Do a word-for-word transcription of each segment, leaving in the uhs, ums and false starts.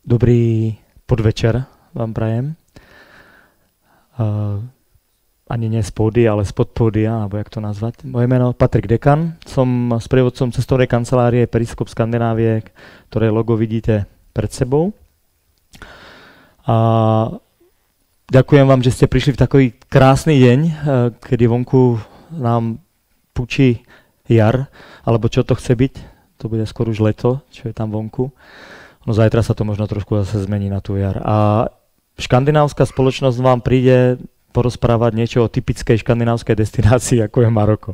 Dobrý podvečer vám prajem. Uh, ani nie z pódia, ale spod pódia, alebo jak to nazvať. Moje meno Patrik Dekan, som sprievodcom cestovnej kancelárie Periskop Skandinávie, ktoré logo vidíte pred sebou. A ďakujem vám, že ste prišli v takový krásny deň, kedy vonku nám pučí jar, alebo čo to chce byť, to bude skôr už leto, čo je tam vonku. No zajtra sa to možno trošku zase zmení na tú jar. A škandinávska spoločnosť vám príde porozprávať niečo o typickej škandinávskej destinácii, ako je Maroko.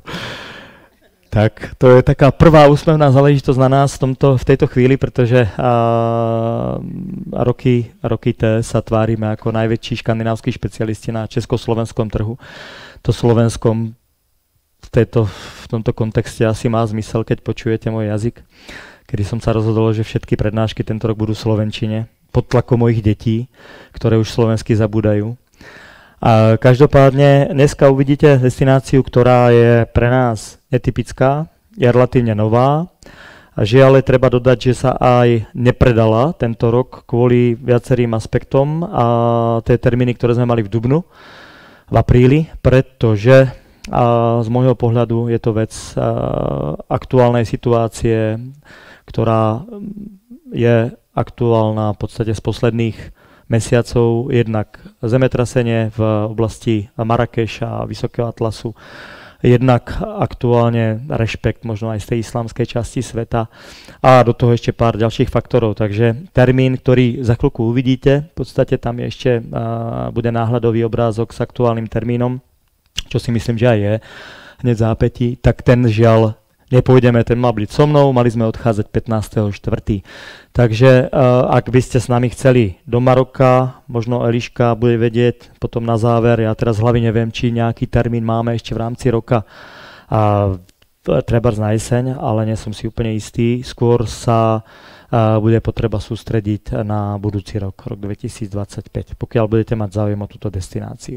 Tak, to je taká prvá úsmevná záležitosť na nás v, tomto, v tejto chvíli, pretože a, roky, roky té sa tvárime ako najväčší škandinávski špecialisti na československom trhu. To slovenskom v, tejto, v tomto kontexte asi má zmysel, keď počujete môj jazyk, kedy som sa rozhodol, že všetky prednášky tento rok budú v slovenčine, pod tlakom mojich detí, ktoré už slovensky zabúdajú. A každopádne dneska uvidíte destináciu, ktorá je pre nás netypická, je relatívne nová. A žiaľ, treba dodať, že sa aj nepredala tento rok kvôli viacerým aspektom. A tie termíny, ktoré sme mali v dubnu, v apríli, pretože a z môjho pohľadu je to vec a, aktuálnej situácie, ktorá je aktuálna v podstate z posledných mesiacov, jednak zemetrasenie v oblasti Marrakeša a Vysokého Atlasu, jednak aktuálne rešpekt možno aj z tej islamskej časti sveta a do toho ešte pár ďalších faktorov. Takže termín, ktorý za chvíľku uvidíte, v podstate tam je ešte uh, bude náhľadový obrázok s aktuálnym termínom, čo si myslím, že aj je hneď zápätí, tak ten žiaľ nepôjdeme, ten mal byť so mnou, mali sme odchádzať pätnásteho štvrtého Takže uh, ak by ste s nami chceli do Maroka, možno Eliška bude vedieť potom na záver, ja teraz v hlavi neviem, či nejaký termín máme ešte v rámci roka a treba na jeseň, ale nie som si úplne istý. Skôr sa uh, bude potreba sústrediť na budúci rok, rok dvetisícdvadsaťpäť, pokiaľ budete mať záujem o túto destináciu.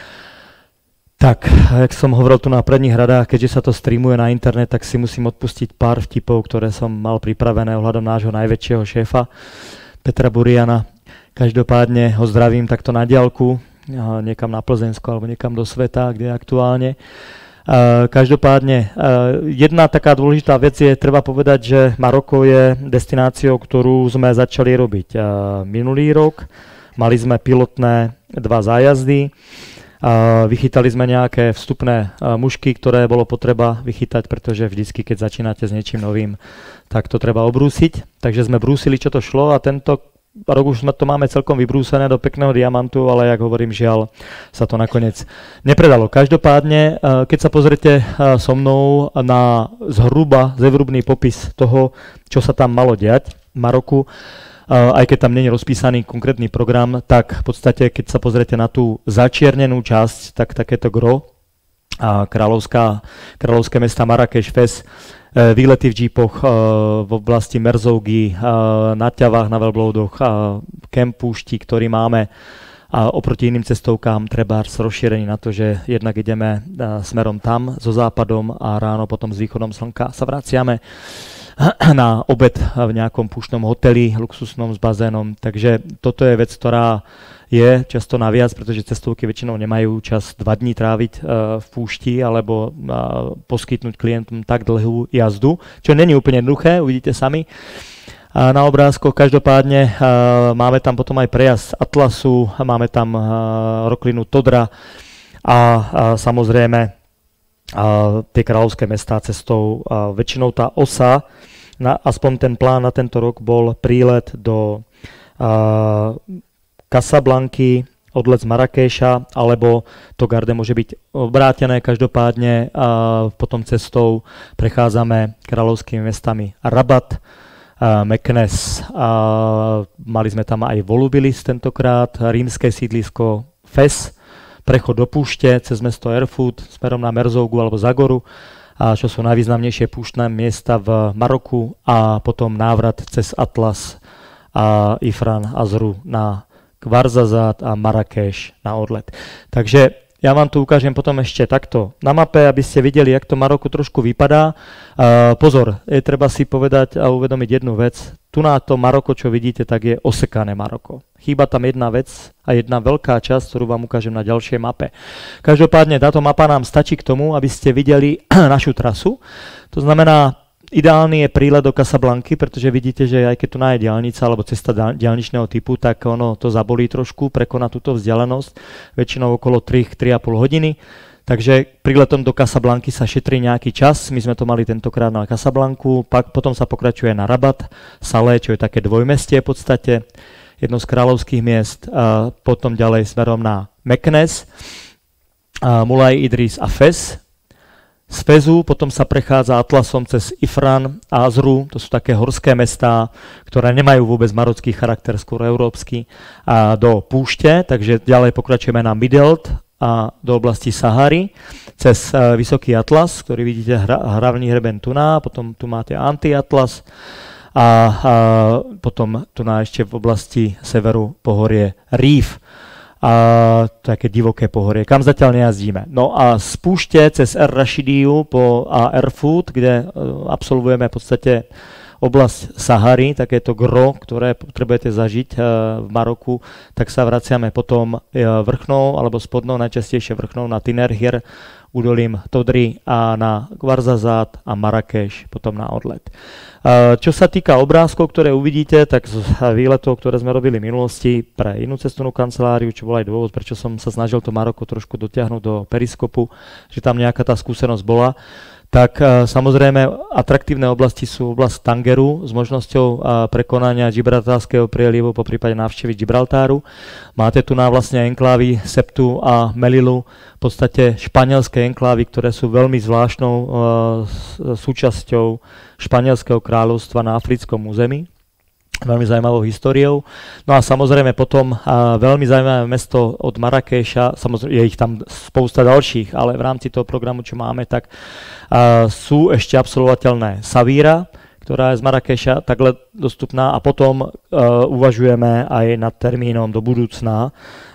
Tak, jak som hovoril tu na predných radách, keďže sa to streamuje na internet, tak si musím odpustiť pár vtipov, ktoré som mal pripravené ohľadom nášho najväčšieho šéfa, Petra Buriana. Každopádne ho zdravím takto na diaľku, niekam na Plzeňsko alebo niekam do sveta, kde je aktuálne. Každopádne, jedna taká dôležitá vec je, treba povedať, že Maroko je destináciou, ktorú sme začali robiť minulý rok. Mali sme pilotné dva zájazdy. Uh, vychytali sme nejaké vstupné uh, mušky, ktoré bolo potreba vychytať, pretože vždycky, keď začínate s niečím novým, tak to treba obrúsiť. Takže sme brúsili, čo to šlo a tento rok už sme to máme celkom vybrúsené do pekného diamantu, ale jak hovorím, žiaľ, sa to nakoniec nepredalo. Každopádne, uh, keď sa pozrite uh, so mnou na zhruba zevrubný popis toho, čo sa tam malo diať v Maroku, Uh, aj keď tam nie je rozpísaný konkrétny program, tak v podstate, keď sa pozriete na tú začiernenú časť, tak takéto gro, a kráľovská, kráľovské mesta Marrakeš, Fes, uh, výlety v džípoch uh, v oblasti Merzougy, uh, na ťavách, na veľblúdoch, uh, kemp púšti, ktorý máme a oproti iným cestovkám treba rozšírený na to, že jednak ideme uh, smerom tam, so západom a ráno potom s východom slnka sa vraciame na obed v nejakom púštnom hoteli, luxusnom s bazénom. Takže toto je vec, ktorá je často naviac, pretože cestovky väčšinou nemajú čas dva dní tráviť uh, v púšti alebo uh, poskytnúť klientom tak dlhú jazdu, čo není úplne jednoduché, uvidíte sami. Uh, na obrázkoch každopádne uh, máme tam potom aj prejazd Atlasu, máme tam uh, roklinu Todra a uh, samozrejme a tie kráľovské mestá cestou. A väčšinou tá osa, na, aspoň ten plán na tento rok bol prílet do a, Casablanky, odlet z Marrakeša, alebo to garde môže byť obrátené. Každopádne a, potom cestou prechádzame kráľovskými mestami Rabat, a, Meknes, a, mali sme tam aj Volubilis tentokrát, rímske sídlisko Fes, prechod do púšte cez mesto Erfurt smerom na Merzougu alebo Zagoru, a čo sú najvýznamnejšie púštne miesta v Maroku a potom návrat cez Atlas a Ifran Azru na Kvarzazat a Marrakeš na odlet. Takže Ja vám to ukážem potom ešte takto na mape, aby ste videli, jak to Maroko trošku vypadá. Uh, pozor, je treba si povedať a uvedomiť jednu vec. Tu na to Maroko, čo vidíte, tak je osekané Maroko. Chýba tam jedna vec a jedna veľká časť, ktorú vám ukážem na ďalšej mape. Každopádne táto mapa nám stačí k tomu, aby ste videli našu trasu. To znamená, ideálny je prílet do Casablanky, pretože vidíte, že aj keď tu je diaľnica alebo cesta diaľničného typu, tak ono to zabolí trošku, prekoná túto vzdialenosť, väčšinou okolo tri až tri a pol hodiny. Takže príletom do Casablanky sa šetrí nejaký čas, my sme to mali tentokrát na Casablanku, pak, potom sa pokračuje na Rabat, Salé, čo je také dvojmestie v podstate, jedno z kráľovských miest, a potom ďalej smerom na Meknes, a Mulaj Idris a Fez. Z Fezu potom sa prechádza Atlasom cez Ifran a Azru, to sú také horské mestá, ktoré nemajú vôbec marocký charakter, skôr európsky, a do púšte, takže ďalej pokračujeme na Midelt a do oblasti Sahary, cez uh, Vysoký Atlas, ktorý vidíte hra, hlavný hreben Tuná, potom tu máte Anti-Atlas a, a potom tu na ešte v oblasti severu pohorie Rif. A také divoké pohorie, kam zatiaľ nejazdíme. No a z púšte cez Er Rashidiu po a Erfoud, kde uh, absolvujeme v podstate oblasť Sahary, takéto gro, ktoré potrebujete zažiť uh, v Maroku, tak sa vraciame potom uh, vrchnou alebo spodnou, najčastejšie vrchnou na Tinerhir, údolím Todry a na Ouarzazate a Marrakeš, potom na odlet. Uh, čo sa týka obrázkov, ktoré uvidíte, tak z výletov, ktoré sme robili v minulosti pre inú cestovnú kanceláriu, čo bol aj dôvod, prečo som sa snažil to Maroko trošku dotiahnuť do periskopu, že tam nejaká tá skúsenosť bola, tak uh, samozrejme atraktívne oblasti sú oblasť Tangeru s možnosťou uh, prekonania Gibraltárskeho prielivu, po prípade návštevy Gibraltáru. Máte tu na vlastne enklávy Septu a Melilu, v podstate španielské enklávy, ktoré sú veľmi zvláštnou uh, súčasťou Španielského kráľovstva na africkom území. Veľmi zaujímavou históriou. No a samozrejme potom a veľmi zaujímavé mesto od Marrakeša, samozrejme je ich tam spousta ďalších, ale v rámci toho programu, čo máme, tak a, sú ešte absolvovateľné Savíra, ktorá je z Marrakeša takhle dostupná, a potom a, uvažujeme aj nad termínom do budúcna a,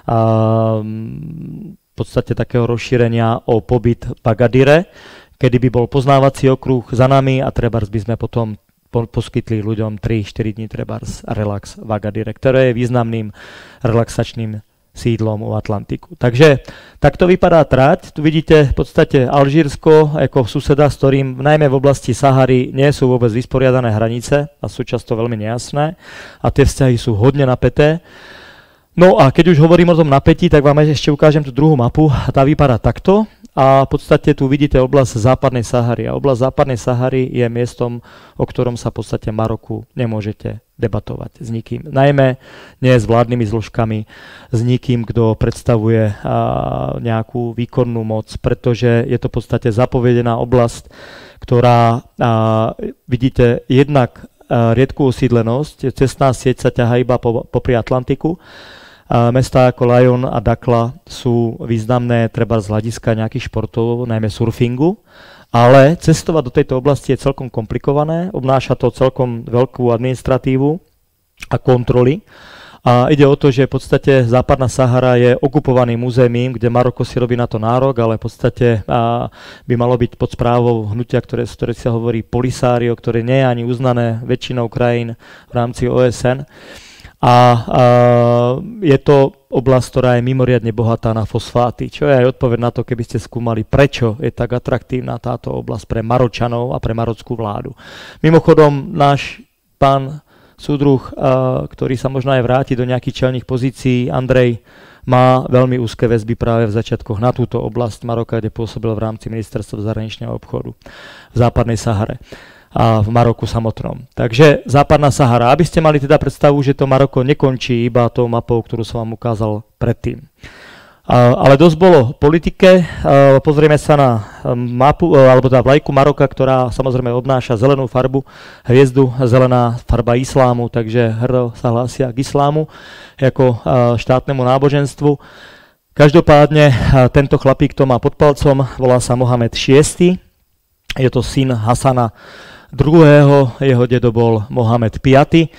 v podstate takého rozšírenia o pobyt v Agadire, kedy by bol poznávací okruh za nami a trebárs by sme potom poskytli ľuďom tri až štyri dní trebárs relax v Agadire, ktoré je významným relaxačným sídlom u Atlantiku. Takže takto vypadá trať. Tu vidíte v podstate Alžírsko ako suseda, s ktorým najmä v oblasti Sahary nie sú vôbec vysporiadané hranice a sú často veľmi nejasné a tie vzťahy sú hodne napäté. No a keď už hovorím o tom napätí, tak vám ešte ukážem tú druhú mapu a tá vypadá takto. A v podstate tu vidíte oblasť západnej Sahary. A oblasť západnej Sahary je miestom, o ktorom sa v podstate Maroku nemôžete debatovať s nikým. Najmä nie s vládnymi zložkami, s nikým, kto predstavuje a, nejakú výkonnú moc, pretože je to v podstate zapovedená oblasť, ktorá, a, vidíte, jednak a, riedku osídlenosť, cestná sieť sa ťahá iba po, popri Atlantiku. A mestá ako Lyon a Dakla sú významné treba z hľadiska nejakých športov, najmä surfingu, ale cestovať do tejto oblasti je celkom komplikované, obnáša to celkom veľkú administratívu a kontroly. A ide o to, že v podstate západná Sahara je okupovaným územím, kde Maroko si robí na to nárok, ale v podstate a, by malo byť pod správou hnutia, ktoré, ktoré sa hovorí Polisario, ktoré nie je ani uznané väčšinou krajín v rámci O S N. A, a je to oblasť, ktorá je mimoriadne bohatá na fosfáty, čo je aj odpoveď na to, keby ste skúmali, prečo je tak atraktívna táto oblasť pre Maročanov a pre marockú vládu. Mimochodom, náš pán súdruh, a, ktorý sa možno aj vráti do nejakých čelných pozícií, Andrej, má veľmi úzke väzby práve v začiatkoch na túto oblasť Maroka, kde pôsobil v rámci ministerstva zahraničného obchodu v západnej Sahare a v Maroku samotnom. Takže západná Sahara. Aby ste mali teda predstavu, že to Maroko nekončí iba tou mapou, ktorú som vám ukázal predtým. Uh, ale dosť bolo politike. Uh, pozrieme sa na mapu, uh, alebo teda vlajku Maroka, ktorá samozrejme obnáša zelenú farbu, hviezdu, zelená farba islámu, takže hrdo sa hlásia k islámu ako uh, štátnemu náboženstvu. Každopádne uh, tento chlapík, to má pod palcom, volá sa Mohamed šiesty. Je to syn Hasana druhého., jeho dedo bol Mohamed piaty.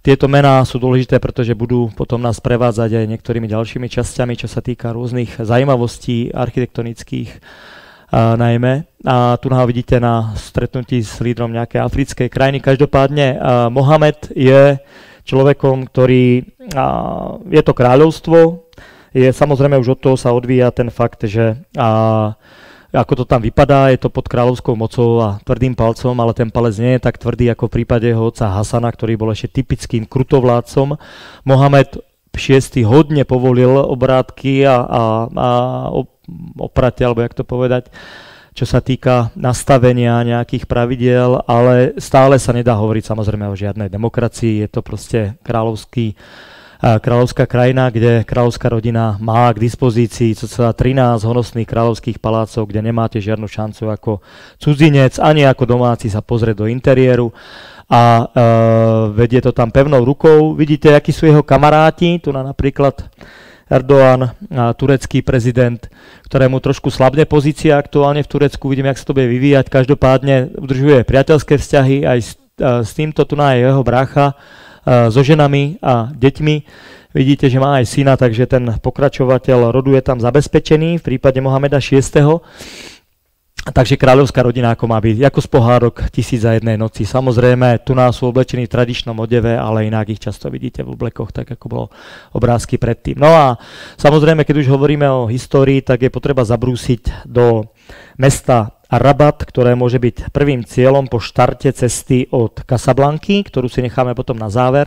Tieto mená sú dôležité, pretože budú potom nás prevádzať aj niektorými ďalšími časťami, čo sa týka rôznych zaujímavostí architektonických a najmä. A tu ho vidíte na stretnutí s lídrom nejakej africkej krajiny. Každopádne Mohamed je človekom, ktorý, a, je to kráľovstvo, je samozrejme už od toho sa odvíja ten fakt, že a, ako to tam vypadá, je to pod kráľovskou mocou a tvrdým palcom, ale ten palec nie je tak tvrdý ako v prípade jeho otca Hasana, ktorý bol ešte typickým krutovládcom. Mohamed šiestý hodne povolil obrátky a, a, a oprate, alebo jak to povedať, čo sa týka nastavenia nejakých pravidiel, ale stále sa nedá hovoriť samozrejme o žiadnej demokracii. Je to proste kráľovský kráľovská krajina, kde kráľovská rodina má k dispozícii cca trinásť honosných kráľovských palácov, kde nemáte žiadnu šancu ako cudzinec, ani ako domáci sa pozrieť do interiéru a e, vedie to tam pevnou rukou. Vidíte, akí sú jeho kamaráti, tu na napríklad Erdoğan, turecký prezident, ktorému trošku slabne pozícia aktuálne v Turecku, vidíme, jak sa to bude vyvíjať. Každopádne udržuje priateľské vzťahy aj s, s týmto, tu na jeho brácha, so ženami a deťmi. Vidíte, že má aj syna, takže ten pokračovateľ rodu je tam zabezpečený v prípade Mohameda šiesteho. Takže kráľovská rodina ako má byť, ako z pohárok tisíc a jednej noci. Samozrejme, tu nás sú oblečení v tradičnom odeve, ale inak ich často vidíte v oblekoch, tak ako bolo obrázky predtým. No a samozrejme, keď už hovoríme o histórii, tak je potreba zabrúsiť do mesta Rabat, ktoré môže byť prvým cieľom po štarte cesty od Casablanky, ktorú si necháme potom na záver,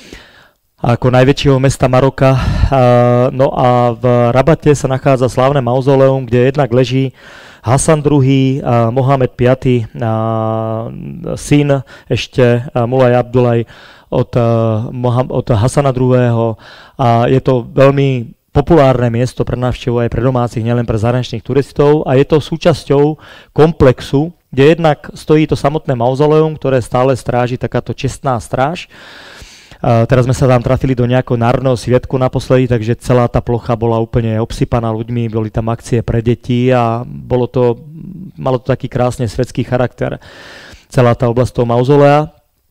ako najväčšieho mesta Maroka. No a v Rabate sa nachádza slávne mauzoleum, kde jednak leží Hasan druhý, a Mohamed piaty, a syn ešte Mulaj Abdulaj od, od Hasana druhého. A je to veľmi populárne miesto pre návštevu aj pre domácich, nielen pre zahraničných turistov, a je to súčasťou komplexu, kde jednak stojí to samotné mauzoleum, ktoré stále stráži takáto čestná stráž. Uh, teraz sme sa tam trafili do nejakého národného sviatku naposledy, takže celá tá plocha bola úplne obsypaná ľuďmi, boli tam akcie pre deti a bolo to, malo to taký krásne svetský charakter. Celá tá oblasť toho mauzolea.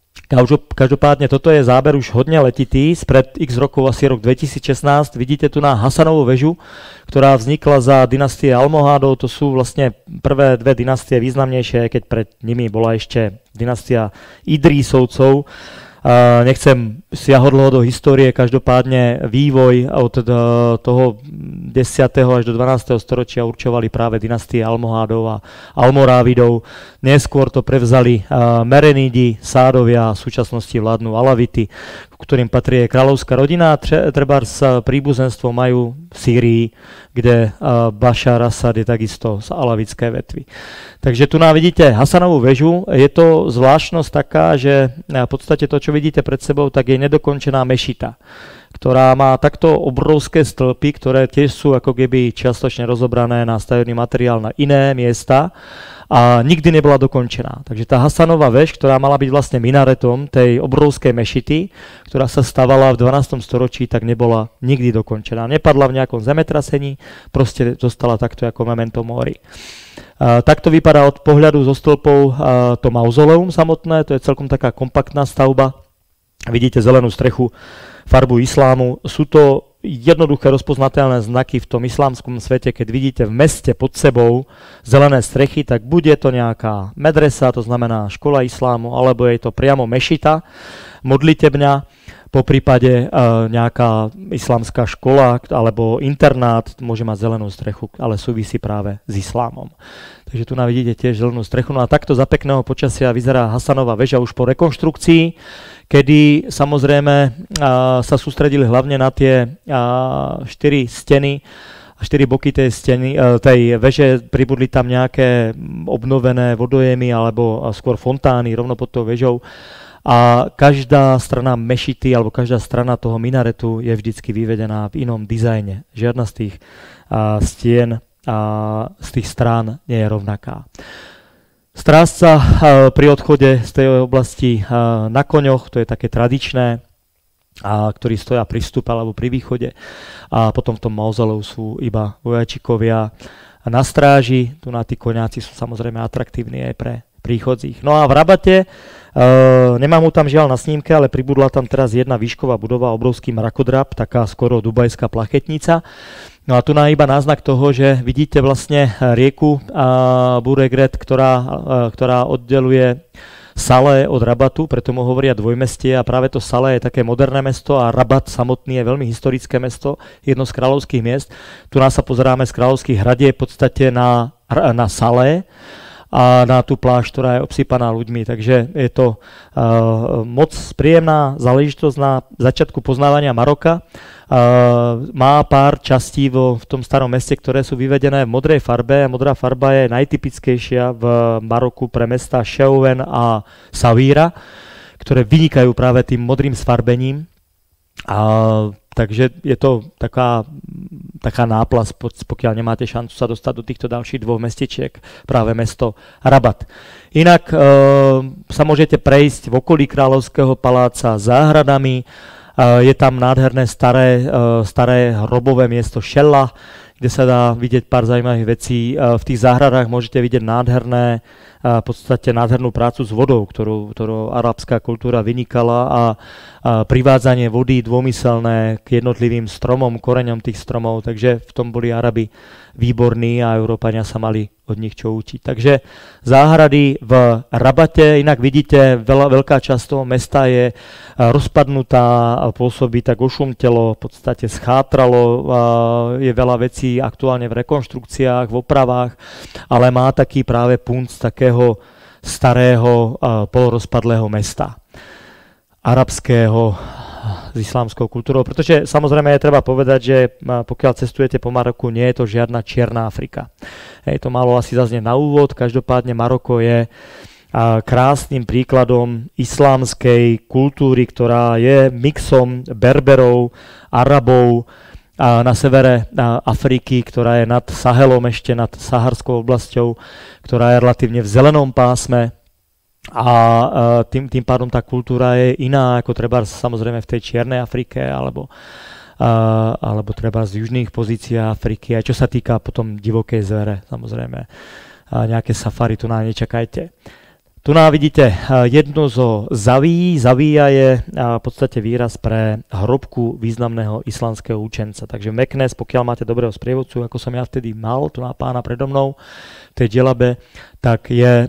Každopádne toto je záber už hodne letitý, spred x rokov, asi rok dvetisícšestnásť. Vidíte tu na Hasanovú väžu, ktorá vznikla za dynastie Almohádov. To sú vlastne prvé dve dynastie významnejšie, keď pred nimi bola ešte dynastia Idrísovcov. Uh, nechcem siahať dlho do histórie, každopádne vývoj od toho desiateho až do dvanásteho storočia určovali práve dynastie Almohádov a Almorávidov. Neskôr to prevzali uh, Merenidi, Sádovia, v súčasnosti vládnu Alavity, k ktorým patrí kráľovská rodina. Treba s príbuzenstvom majú v Sýrii, kde uh, Bašar Asad je takisto z alavitské vetvy. Takže tu nám vidíte Hasanovú väžu. Je to zvláštnosť taká, že v podstate to, čo vidíte pred sebou, tak je nedokončená mešita, ktorá má takto obrovské stĺpy, ktoré tiež sú ako keby čiastočne rozobrané na stavebný materiál na iné miesta a nikdy nebola dokončená. Takže tá Hasanova väž, ktorá mala byť vlastne minaretom tej obrovskej mešity, ktorá sa stavala v dvanástom storočí, tak nebola nikdy dokončená. Nepadla v nejakom zemetrasení, proste zostala takto ako memento mori. Uh, takto vypadá od pohľadu zo stĺpov uh, to mauzoleum samotné, to je celkom taká kompaktná stavba. Vidíte zelenú strechu, farbu islámu. Sú to jednoduché rozpoznateľné znaky v tom islámskom svete. Keď vidíte v meste pod sebou zelené strechy, tak buď je to nejaká medresa, to znamená škola islámu, alebo je to priamo mešita, modlitebňa, po prípade uh, nejaká islamská škola alebo internát môže mať zelenú strechu, ale súvisí práve s islámom. Takže tu vidíte tiež zelenú strechu. No a takto za pekného počasia vyzerá Hasanova väža už po rekonštrukcii, kedy samozrejme uh, sa sústredili hlavne na tie uh, štyri steny, štyri boky tej steny, uh, tej veže, pribudli tam nejaké obnovené vodojemy alebo uh, skôr fontány rovno pod tou vežou. A každá strana mešity alebo každá strana toho minaretu je vždycky vyvedená v inom dizajne. Žiadna z tých uh, stien a z tých strán nie je rovnaká. Strážca uh, pri odchode z tej oblasti uh, na koňoch, to je také tradičné, a ktorí stoja pri vstupe alebo pri východe. A potom v tom mauzoleu sú iba vojačikovia na stráži. Tu na tí koňáci sú samozrejme atraktívni aj pre príchodzích. No a v Rabate Uh, nemám ho tam žiaľ na snímke, ale pribudla tam teraz jedna výšková budova, obrovský mrakodrap, taká skoro dubajská plachetnica. No a tu na iba náznak toho, že vidíte vlastne rieku uh, Buregret, ktorá, uh, ktorá oddeluje Salé od Rabatu, preto mu hovoria dvojmestie a práve to Salé je také moderné mesto a Rabat samotný je veľmi historické mesto, jedno z kráľovských miest. Tu nás sa pozeráme z kráľovských hradieb v podstate na, na Salé a na tú pláž, ktorá je obsypaná ľuďmi. Takže je to uh, moc príjemná záležitosť na začiatku poznávania Maroka. Uh, má pár častí vo, v tom starom meste, ktoré sú vyvedené v modrej farbe. Modrá farba je najtypickejšia v Maroku pre mesta Cheuven a Savíra, ktoré vynikajú práve tým modrým sfarbením. Uh, takže je to taká, taká náplas, pokiaľ nemáte šancu sa dostať do týchto ďalších dvoch mestečiek, práve mesto Rabat. Inak uh, sa môžete prejsť v okolí Kráľovského paláca záhradami. Uh, je tam nádherné staré, uh, staré hrobové miesto Šella, kde sa dá vidieť pár zaujímavých vecí. Uh, v tých záhradách môžete vidieť nádherné, uh, v podstate nádhernú prácu s vodou, ktorú, ktorú arabská kultúra vynikala a, a privádzanie vody dômyselné k jednotlivým stromom, koreňom tých stromov, takže v tom boli Arabi výborní a Európania sa mali od nich čo učiť. Takže záhrady v Rabate, inak vidíte, veľa, veľká časť toho mesta je rozpadnutá, pôsobí tak ošumtelo, v podstate schátralo, je veľa vecí aktuálne v rekonštrukciách, v opravách, ale má taký práve punc takého starého polorozpadlého mesta, arabského, s islámskou kultúrou, pretože samozrejme je treba povedať, že pokiaľ cestujete po Maroku, nie je to žiadna čierna Afrika. Hej, to malo asi zaznieť na úvod, každopádne Maroko je krásnym príkladom islámskej kultúry, ktorá je mixom Berberov, Arabov a na severe Afriky, ktorá je nad Sahelom, ešte nad Saharskou oblasťou, ktorá je relatívne v zelenom pásme. A tým, tým pádom tá kultúra je iná ako treba samozrejme v tej čiernej Afrike alebo, uh, alebo treba z južných pozícií Afriky, aj čo sa týka potom divokej zvere, samozrejme. Uh, nejaké safari tu nám nečakajte. Tu nám vidíte uh, jednu zo zaví. Zavíja je uh, v podstate výraz pre hrobku významného islamského učenca. Takže Meknes, pokiaľ máte dobrého sprievodcu, ako som ja vtedy mal, tu na pána predo mnou, v tej dželabe, tak je uh,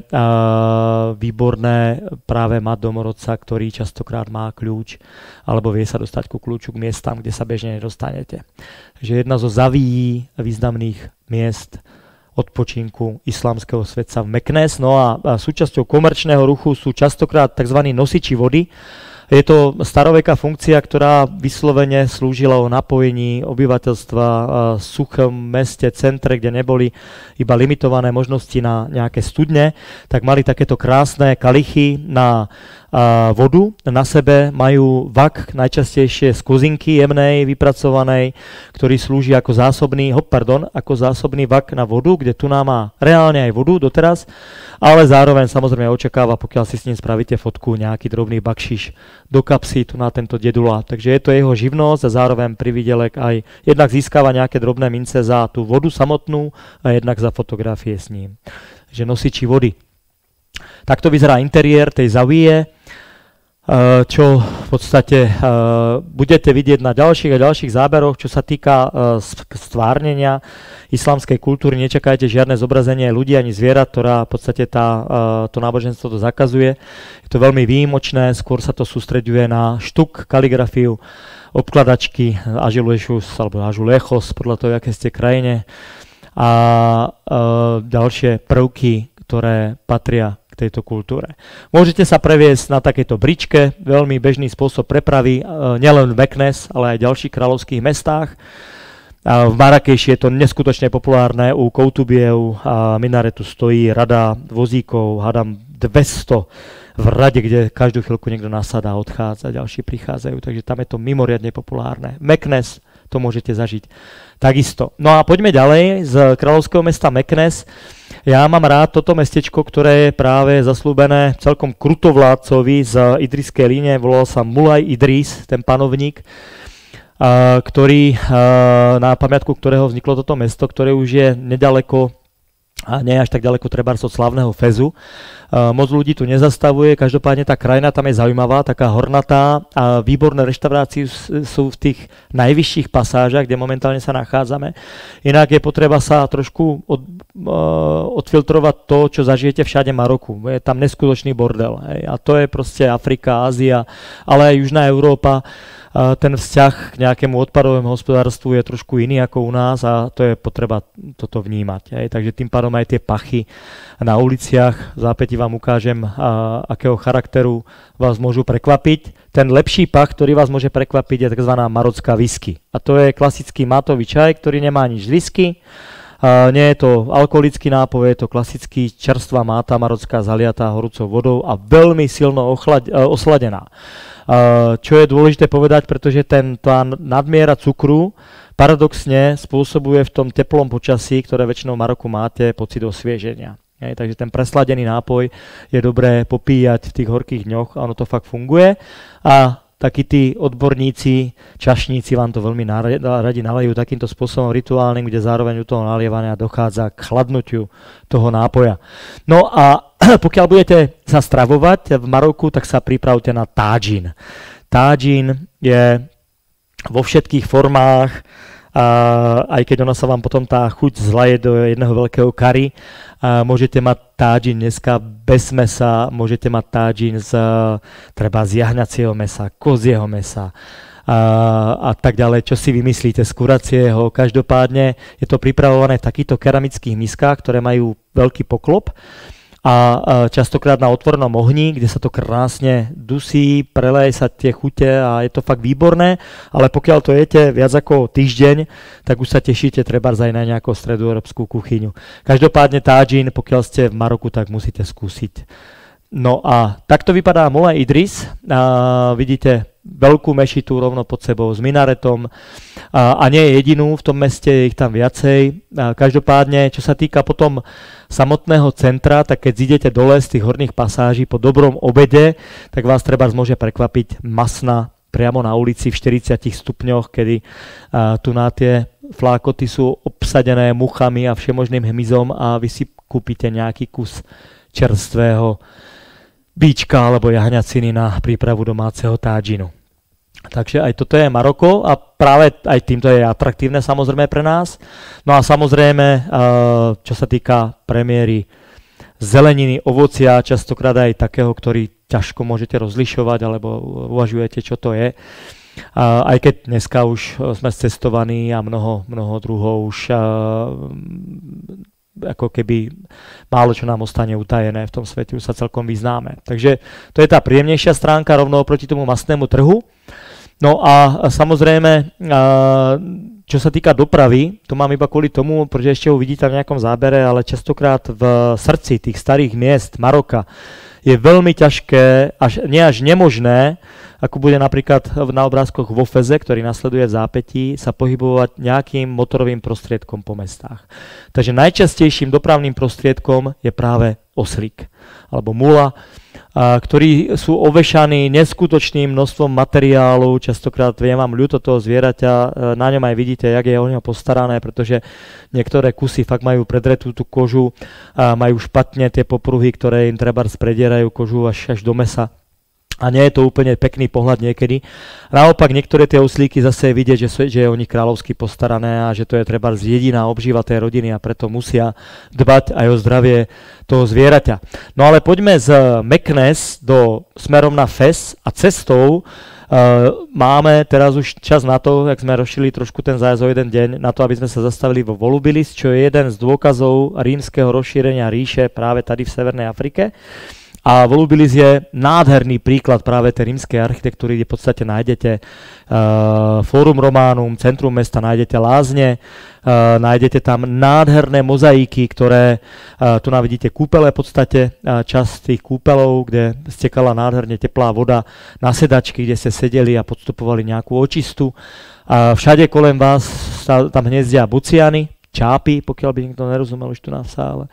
výborné práve mať domorodca, ktorý častokrát má kľúč, alebo vie sa dostať ku kľúču k miestam, kde sa bežne nedostanete. Takže jedna zo zavíjí významných miest odpočinku islamského svetca v Meknes. No a, a súčasťou komerčného ruchu sú častokrát tzv. Nosiči vody. Je to staroveká funkcia, ktorá vyslovene slúžila o napojení obyvateľstva v suchom meste, centre, kde neboli iba limitované možnosti na nejaké studne, tak mali takéto krásne kalichy na a, vodu. Na sebe majú vak, najčastejšie z kozinky jemnej, vypracovanej, ktorý slúži ako zásobný, hop, pardon, ako zásobný vak na vodu, kde tu nám má reálne aj vodu doteraz, ale zároveň samozrejme očakáva, pokiaľ si s ním spravíte fotku, nejaký drobný bakšiš do kapsy tu na tento dedula. Takže je to jeho živnosť a zároveň prividelek aj jednak získava nejaké drobné mince za tú vodu samotnú a jednak za fotografie s ním. Takže nosiči vody. Takto vyzerá interiér tej zavíje, čo v podstate budete vidieť na ďalších a ďalších záberoch, čo sa týka stvárnenia islamskej kultúry. Nečakajte žiadne zobrazenie ľudí ani zvierat, ktorá v podstate tá, to náboženstvo to zakazuje. Je to veľmi výjimočné, skôr sa to sústreďuje na štuk, kaligrafiu, obkladačky, azulejšus alebo azulejchos, podľa toho, aké ste krajine, a ďalšie prvky, ktoré patria k tejto kultúre. Môžete sa previesť na takejto bričke, veľmi bežný spôsob prepravy, nielen v Meknes, ale aj v ďalších kráľovských mestách. A v Marrakeši je to neskutočne populárne, u Koutubiev a minaretu stojí rada vozíkov, hádam dvesto v rade, kde každú chvíľku niekto nasadá, odchádza, ďalší prichádzajú, takže tam je to mimoriadne populárne. Meknes, to môžete zažiť takisto. No a poďme ďalej z kráľovského mesta Meknes. Ja mám rád toto mestečko, ktoré je práve zaslúbené celkom krutovládcovi z idriskej línie, volal sa Mulaj Idris, ten panovník, a, ktorý, a, na pamiatku ktorého vzniklo toto mesto, ktoré už je nedaleko a nie až tak ďaleko trebárs od slavného Fezu. Uh, moc ľudí tu nezastavuje, každopádne tá krajina tam je zaujímavá, taká hornatá a výborné reštaurácie sú v tých najvyšších pasážach, kde momentálne sa nachádzame. Inak je potreba sa trošku od, uh, odfiltrovať to, čo zažijete všade v Maroku. Je tam neskutočný bordel. Hej. A to je proste Afrika, Ázia, ale aj Južná Európa. Ten vzťah k nejakému odpadovému hospodárstvu je trošku iný ako u nás a to je potreba toto vnímať. Hej. Takže tým pádom aj tie pachy na uliciach, v zápäti vám ukážem, a, akého charakteru vás môžu prekvapiť. Ten lepší pach, ktorý vás môže prekvapiť, je tzv. Marocká whisky. A to je klasický mátový čaj, ktorý nemá nič z whisky. Uh, nie je to alkoholický nápoj, je to klasický čerstvá máta marocká zaliatá horúcou vodou a veľmi silno ochlad, uh, osladená. Uh, čo je dôležité povedať, pretože ten, tá nadmiera cukru paradoxne spôsobuje v tom teplom počasí, ktoré väčšinou v Maroku máte, pocit osvieženia. Hej, takže ten presladený nápoj je dobré popíjať v tých horkých dňoch a ono to fakt funguje. A takí tí odborníci, čašníci vám to veľmi radi nalejú takýmto spôsobom rituálnym, kde zároveň u toho nalievania dochádza k chladnutiu toho nápoja. No a pokiaľ budete sa stravovať v Maroku, tak sa pripravte na tádžin. Tádžin je vo všetkých formách, a aj keď ona sa vám potom tá chuť zlaje do jedného veľkého kari, a môžete mať tádžin dneska bez mesa, môžete mať tádžin z, treba z jahňacieho mesa, kozieho mesa a, a tak ďalej, čo si vymyslíte z kuracieho. Každopádne je to pripravované v takýchto keramických miskách, ktoré majú veľký poklop a častokrát na otvorenom ohni, kde sa to krásne dusí, preleje sa tie chute a je to fakt výborné, ale pokiaľ to jete viac ako týždeň, tak už sa tešíte trebárs aj na nejakú stredoeurópsku kuchyňu. Každopádne tádžin, pokiaľ ste v Maroku, tak musíte skúsiť. No a takto vypadá Moulin Idriss. A vidíte veľkú mešitu rovno pod sebou s minaretom a, a nie je jedinú v tom meste, je ich tam viacej. A každopádne, čo sa týka potom samotného centra, tak keď zídete dole z tých horných pasáží po dobrom obede, tak vás trebárs môže prekvapiť masna priamo na ulici v štyridsiatich stupňoch, kedy a, tu na tie flákoty sú obsadené muchami a všemožným hmyzom a vy si kúpite nejaký kus čerstvého bíčka alebo jahňaciny na prípravu domáceho tádžinu. Takže aj toto je Maroko a práve aj týmto je atraktívne samozrejme pre nás. No a samozrejme, čo sa týka premiéry zeleniny, ovocia, častokrát aj takého, ktorý ťažko môžete rozlišovať alebo uvažujete, čo to je. Aj keď dneska už sme cestovaní a mnoho, mnoho druhov už ako keby málo čo nám ostane utajené v tom svete, už sa celkom vyznáme. Takže to je tá príjemnejšia stránka rovno oproti tomu mastnému trhu. No a samozrejme, čo sa týka dopravy, to mám iba kvôli tomu, pretože ešte ho vidíte v nejakom zábere, ale častokrát v srdci tých starých miest Maroka je veľmi ťažké, až, nie až nemožné, ako bude napríklad na obrázkoch vo Feze, ktorý nasleduje v zápätí, sa pohybovať nejakým motorovým prostriedkom po mestách. Takže najčastejším dopravným prostriedkom je práve oslík alebo mula, a, ktorí sú ovešaní neskutočným množstvom materiálu. Častokrát je vám ľúto toho zvieraťa, na ňom aj vidíte, jak je o ňo postarané, pretože niektoré kusy fakt majú predretú tú kožu, a majú špatne tie popruhy, ktoré im trebárs predierajú kožu až, až do mesa. A nie je to úplne pekný pohľad niekedy. Naopak niektoré tie oslíky zase je vidieť, že, sú, že je o nich kráľovsky postarané a že to je treba jediná obživa tej rodiny a preto musia dbať aj o zdravie toho zvieraťa. No ale poďme z Meknes do smerom na Fez a cestou Uh, máme teraz už čas na to, jak sme rozšili trošku ten zájazd o jeden deň, na to, aby sme sa zastavili vo Volubilis, čo je jeden z dôkazov rímskeho rozšírenia ríše práve tady v Severnej Afrike. A Volubilis je nádherný príklad práve tej rímskej architektúry, kde v podstate nájdete uh, Forum Romanum, centrum mesta, nájdete lázne, uh, nájdete tam nádherné mozaiky, ktoré, uh, tu navidíte kúpele v podstate, uh, časť tých kúpelov, kde stekala nádherne teplá voda na sedačky, kde ste sedeli a podstupovali nejakú očistu. A všade kolem vás sa tam hniezdia buciany, čápy, pokiaľ by nikto nerozumel už tu na sále.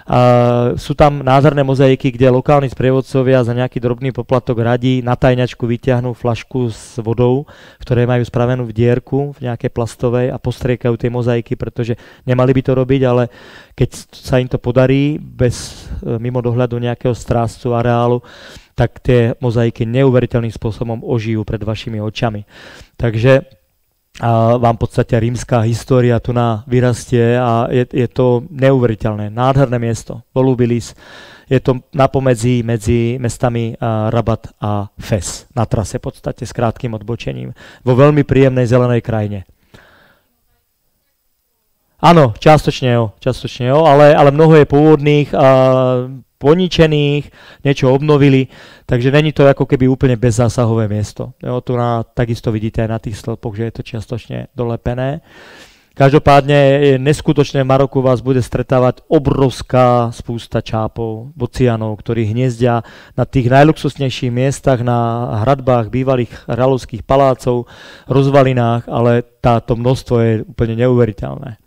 sú tam nádherné mozaiky, kde lokálni sprievodcovia za nejaký drobný poplatok radí na tajňačku vyťahnú flašku s vodou, ktoré majú spravenú v dierku, v nejakej plastovej a postriekajú tie mozaiky, pretože nemali by to robiť, ale keď sa im to podarí bez mimo dohľadu nejakého strážcu areálu, tak tie mozaiky neuveriteľným spôsobom ožijú pred vašimi očami. Takže a vám v podstate rímska história tu na vyrastie a je, je to neuveriteľné, nádherné miesto, Volubilis. Je to napomedzi medzi mestami a Rabat a Fes, na trase v podstate s krátkým odbočením, vo veľmi príjemnej zelenej krajine. Áno, čiastočne jo, čiastočne jo, ale, ale mnoho je pôvodných a poničených, niečo obnovili, takže není to ako keby úplne bezzásahové miesto. Jo, tu na, takisto vidíte aj na tých stĺpoch, že je to čiastočne dolepené. Každopádne neskutočné v Maroku vás bude stretávať obrovská spústa čápov, bocianov, ktorí hniezdia na tých najluxusnejších miestach, na hradbách bývalých kráľovských palácov, rozvalinách, ale táto množstvo je úplne neuveriteľné.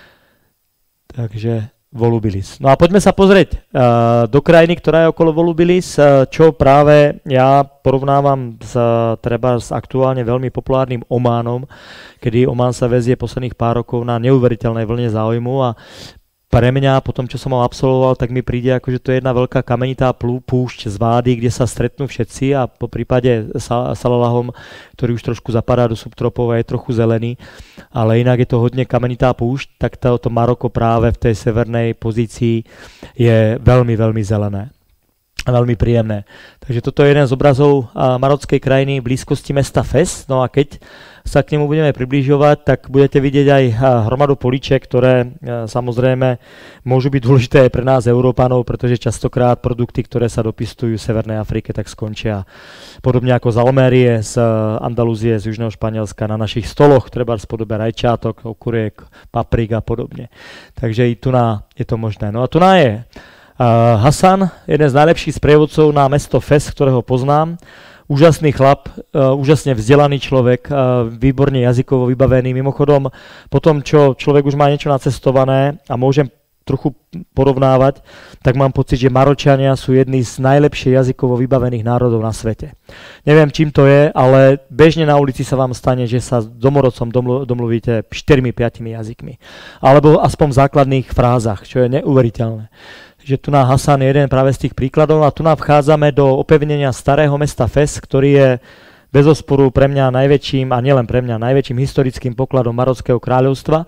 Takže Volubilis. No a poďme sa pozrieť uh, do krajiny, ktorá je okolo Volubilis, uh, čo práve ja porovnávam s, uh, treba s aktuálne veľmi populárnym Ománom, kedy Omán sa vezie posledných pár rokov na neuveriteľnej vlne záujmu a pre mňa, po tom, čo som ho absolvoval, tak mi príde, ako, že to je jedna veľká kamenitá púšť z vády, kde sa stretnú všetci a po prípade Salalahom, ktorý už trošku zapadá do subtropov a je trochu zelený, ale inak je to hodne kamenitá púšť, tak to, to Maroko práve v tej severnej pozícii je veľmi, veľmi zelené. Veľmi príjemné. Takže toto je jeden z obrazov marockej krajiny v blízkosti mesta Fes. No a keď sa k nemu budeme približovať, tak budete vidieť aj hromadu políček, ktoré samozrejme môžu byť dôležité aj pre nás Európanov, pretože častokrát produkty, ktoré sa dopistujú v Severnej Afrike, tak skončia podobne ako z Almérie, z Andalúzie, z Južného Španielska na našich stoloch, treba v podobe rajčátok, okuriek, paprík a podobne. Takže i tu na je to možné. No a tu na je Uh, Hasan, jeden z najlepších sprievodcov na mesto Fes, ktorého poznám. Úžasný chlap, uh, úžasne vzdelaný človek, uh, výborne jazykovo vybavený. Mimochodom, po tom, čo človek už má niečo nacestované a môžem trochu porovnávať, tak mám pocit, že Maročania sú jedni z najlepšie jazykovo vybavených národov na svete. Neviem, čím to je, ale bežne na ulici sa vám stane, že sa s domorodcom domlu- domluvíte štyri päť jazykmi. Alebo aspoň v základných frázach, čo je neuveriteľné. Že tu na Hasan je jeden práve z tých príkladov a tu nám vchádzame do opevnenia starého mesta Fes, ktorý je bez osporu pre mňa najväčším, a nielen pre mňa, najväčším historickým pokladom Marockého kráľovstva.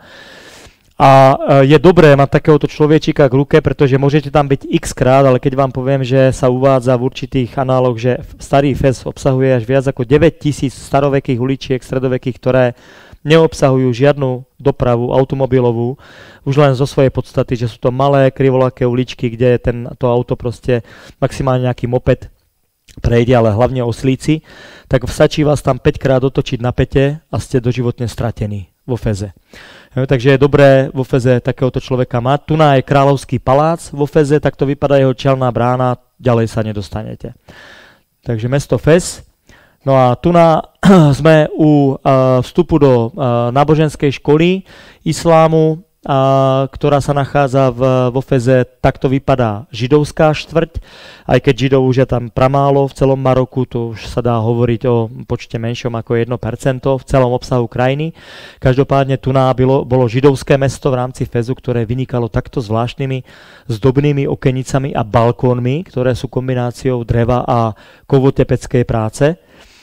A je dobré mať takéhoto človečika k ruke, pretože môžete tam byť x krát, ale keď vám poviem, že sa uvádza v určitých análoch, že starý Fes obsahuje až viac ako deväťtisíc starovekých uličiek, stredovekých, ktoré neobsahujú žiadnu dopravu automobilovú, už len zo svojej podstaty, že sú to malé krivolaké uličky, kde ten, to auto proste maximálne nejaký moped prejde, ale hlavne oslíci, tak stačí vás tam päť krát otočiť na pete a ste doživotne stratení vo Feze. Jo, takže je dobré vo Feze takéhoto človeka mať. Tu na je kráľovský palác vo Feze, tak to vypadá jeho čelná brána, ďalej sa nedostanete. Takže mesto Fez. No a tu na, sme u uh, vstupu do uh, náboženskej školy islámu, uh, ktorá sa nachádza v, vo Feze. Takto vypadá židovská štvrť, aj keď židov už je tam pramálo v celom Maroku, to už sa dá hovoriť o počte menšom ako jedno percento v celom obsahu krajiny. Každopádne tu na bylo, bolo židovské mesto v rámci Fezu, ktoré vynikalo takto zvláštnymi zdobnými okenicami a balkónmi, ktoré sú kombináciou dreva a kovotepeckej práce.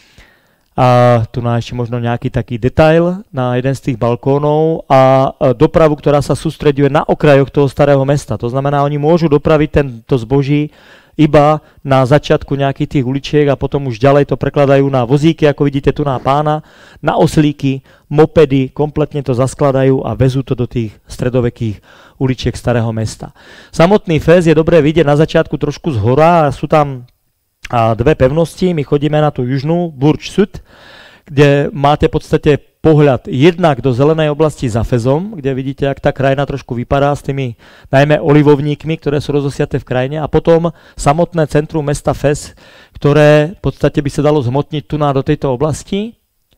A tu na ešte možno nejaký taký detail na jeden z tých balkónov a dopravu, ktorá sa sústreďuje na okrajoch toho starého mesta. To znamená, oni môžu dopraviť tento zboží iba na začiatku nejakých tých uličiek a potom už ďalej to prekladajú na vozíky, ako vidíte tu na pána, na oslíky, mopedy, kompletne to zaskladajú a vezú to do tých stredovekých uličiek starého mesta. Samotný Fez je dobré vidieť na začiatku trošku zhora, sú tam a dve pevnosti, my chodíme na tú južnú, Burj Sud, kde máte v podstate pohľad jednak do zelenej oblasti za Fezom, kde vidíte, jak tá krajina trošku vypadá s tými najmä olivovníkmi, ktoré sú rozosiaté v krajine, a potom samotné centrum mesta Fez, ktoré v podstate by sa dalo zhmotniť tu na do tejto oblasti.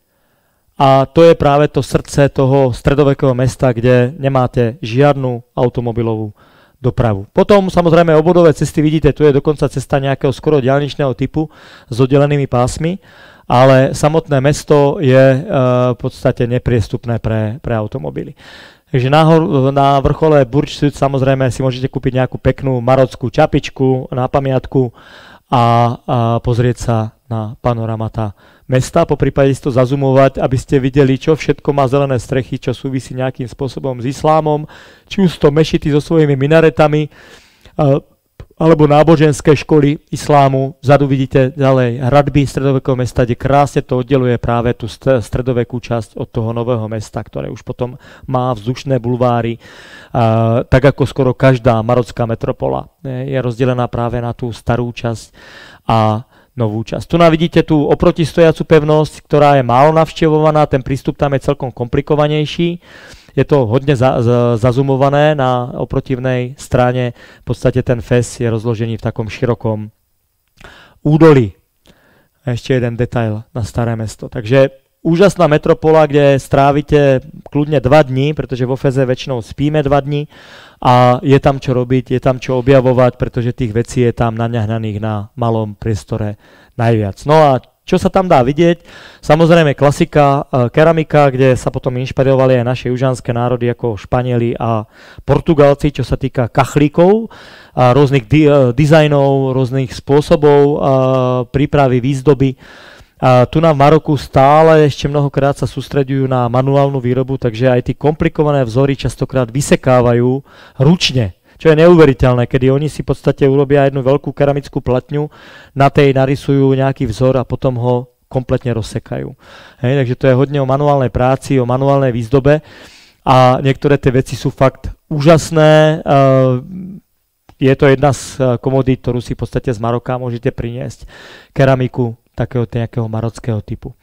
A to je práve to srdce toho stredovekého mesta, kde nemáte žiadnu automobilovú dopravu. Potom samozrejme obvodové cesty, vidíte, tu je dokonca cesta nejakého skoro diaľničného typu s oddelenými pásmi, ale samotné mesto je e, v podstate nepriestupné pre, pre automobily. Takže nahor, na vrchole Burj Sud samozrejme si môžete kúpiť nejakú peknú marockú čapičku na pamiatku a, a pozrieť sa na panoramata mesta, po prípade si to zazumovať, aby ste videli, čo všetko má zelené strechy, čo súvisí nejakým spôsobom s islámom, či už to mešity so svojimi minaretami, alebo náboženské školy islámu. Vzadu vidíte ďalej hradby stredovekého mesta, kde krásne to oddeluje práve tú stredovekú časť od toho nového mesta, ktoré už potom má vzdušné bulváry, uh, tak ako skoro každá marocká metropola je rozdelená práve na tú starú časť a novú časť. Tu vidíte tú oprotistojacu pevnosť, ktorá je málo navštevovaná, ten prístup tam je celkom komplikovanejší. Je to hodne za, za, zazumované na oprotivnej strane. V podstate ten Fez je rozložený v takom širokom údolí. Ešte jeden detail na staré mesto. Takže úžasná metropola, kde strávite kľudne dva dní, pretože vo Feze väčšinou spíme dva dní a je tam čo robiť, je tam čo objavovať, pretože tých vecí je tam naňahnaných na malom priestore najviac. No a čo sa tam dá vidieť? Samozrejme klasika, e, keramika, kde sa potom inšpirovali aj naše južanské národy ako Španieli a Portugalci, čo sa týka kachlíkov, a rôznych di- dizajnov, rôznych spôsobov a prípravy, výzdoby. A tu na Maroku stále ešte mnohokrát sa sústreďujú na manuálnu výrobu, takže aj tie komplikované vzory častokrát vysekávajú ručne. Čo je neuveriteľné, kedy oni si v podstate urobia jednu veľkú keramickú platňu, na tej narysujú nejaký vzor a potom ho kompletne rozsekajú. Hej, takže to je hodne o manuálnej práci, o manuálnej výzdobe a niektoré tie veci sú fakt úžasné. Je to jedna z komodít, ktorú si v podstate z Maroka môžete priniesť. Keramiku takého nejakého marockého typu.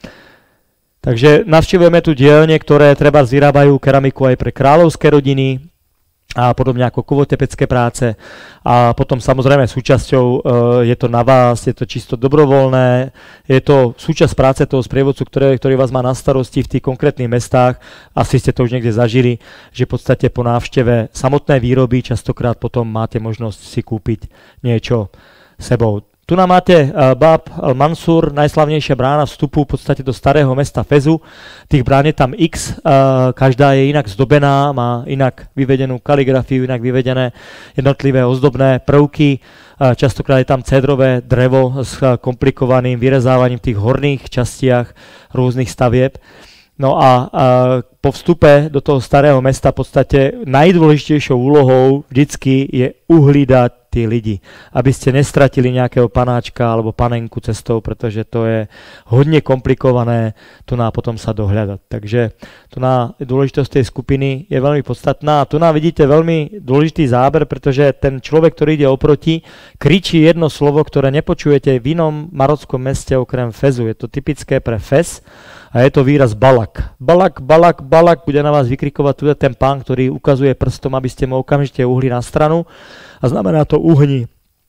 Takže navštívujeme tu dielne, ktoré treba vyrábajú keramiku aj pre kráľovské rodiny, a podobne ako kovotepecké práce. A potom samozrejme súčasťou e, je to na vás, je to čisto dobrovoľné, je to súčasť práce toho sprievodcu, ktoré, ktorý vás má na starosti v tých konkrétnych mestách. Asi ste to už niekde zažili, že v podstate po návšteve samotnej výroby častokrát potom máte možnosť si kúpiť niečo sebou. Tu nám máte uh, Bab al-Mansur, najslavnejšia brána vstupu v podstate do starého mesta Fezu. Tých brán je tam x, uh, každá je inak zdobená, má inak vyvedenú kaligrafiu, inak vyvedené jednotlivé ozdobné prvky. Uh, častokrát je tam cédrové drevo s uh, komplikovaným vyrezávaním v tých horných častiach rôznych stavieb. No a uh, po vstupe do toho starého mesta v podstate najdôležitejšou úlohou vždycky je uhlídať tí lidi, aby ste nestratili nejakého panáčka alebo panenku cestou, pretože to je hodne komplikované tu na potom sa dohľadať. Takže tu na dôležitosť tej skupiny je veľmi podstatná. Tu na vidíte veľmi dôležitý záber, pretože ten človek, ktorý ide oproti, kričí jedno slovo, ktoré nepočujete v inom marockom meste okrem Fezu. Je to typické pre Fez a je to výraz balak. Balak, balak, balak, bude na vás vykrikovať tu je ten pán, ktorý ukazuje prstom, aby ste mu okamžite uhli na stranu. A znamená to uhni,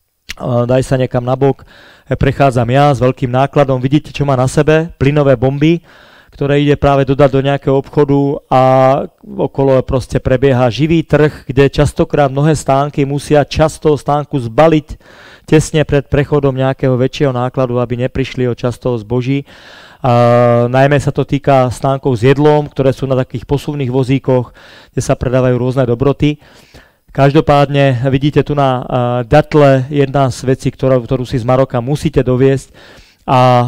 daj sa niekam na bok, prechádzam ja s veľkým nákladom, vidíte, čo má na sebe, plynové bomby, ktoré ide práve dodať do nejakého obchodu a okolo proste prebieha živý trh, kde častokrát mnohé stánky musia časť toho stánku zbaliť tesne pred prechodom nejakého väčšieho nákladu, aby neprišli o časť toho zboží. Uh, najmä sa to týka stánkov s jedlom, ktoré sú na takých posuvných vozíkoch, kde sa predávajú rôzne dobroty. Každopádne vidíte tu na uh, datle jedna z vecí, ktorú, ktorú si z Maroka musíte doviesť a uh,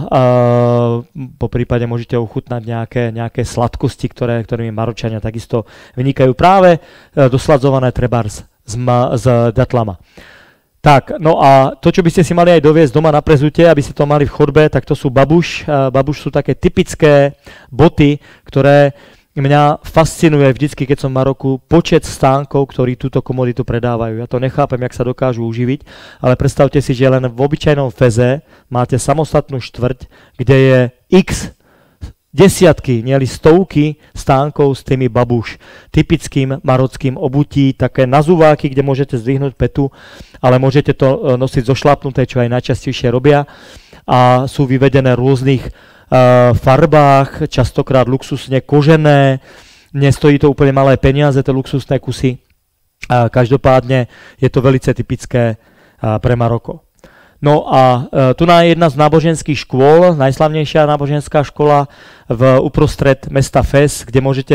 po prípade môžete ochutnať nejaké, nejaké sladkosti, ktoré, ktorými Maročania takisto vynikajú práve uh, dosladzované trebárs s, ma, s datlama. Tak, no a to, čo by ste si mali aj doviesť doma na prezute, aby ste to mali v chodbe, tak to sú babuš. Uh, babuš sú také typické boty, ktoré mňa fascinuje vždycky, keď som v Maroku, počet stánkov, ktorí túto komoditu predávajú. Ja to nechápem, jak sa dokážu uživiť, ale predstavte si, že len v obyčajnom Feze máte samostatnú štvrť, kde je x desiatky, nieli stovky stánkov s tými babuš, typickým marockým obutí, také nazúváky, kde môžete zdvihnúť petu, ale môžete to nosiť zošlápnuté, čo aj najčastejšie robia a sú vyvedené rôznych Uh, farbách, častokrát luxusne kožené, nestojí to úplne malé peniaze, tie luxusné kusy. Každopádne je to velice typické pre Maroko. No a tu je jedna z náboženských škôl, najslavnejšia náboženská škola v uprostred mesta Fez, kde môžete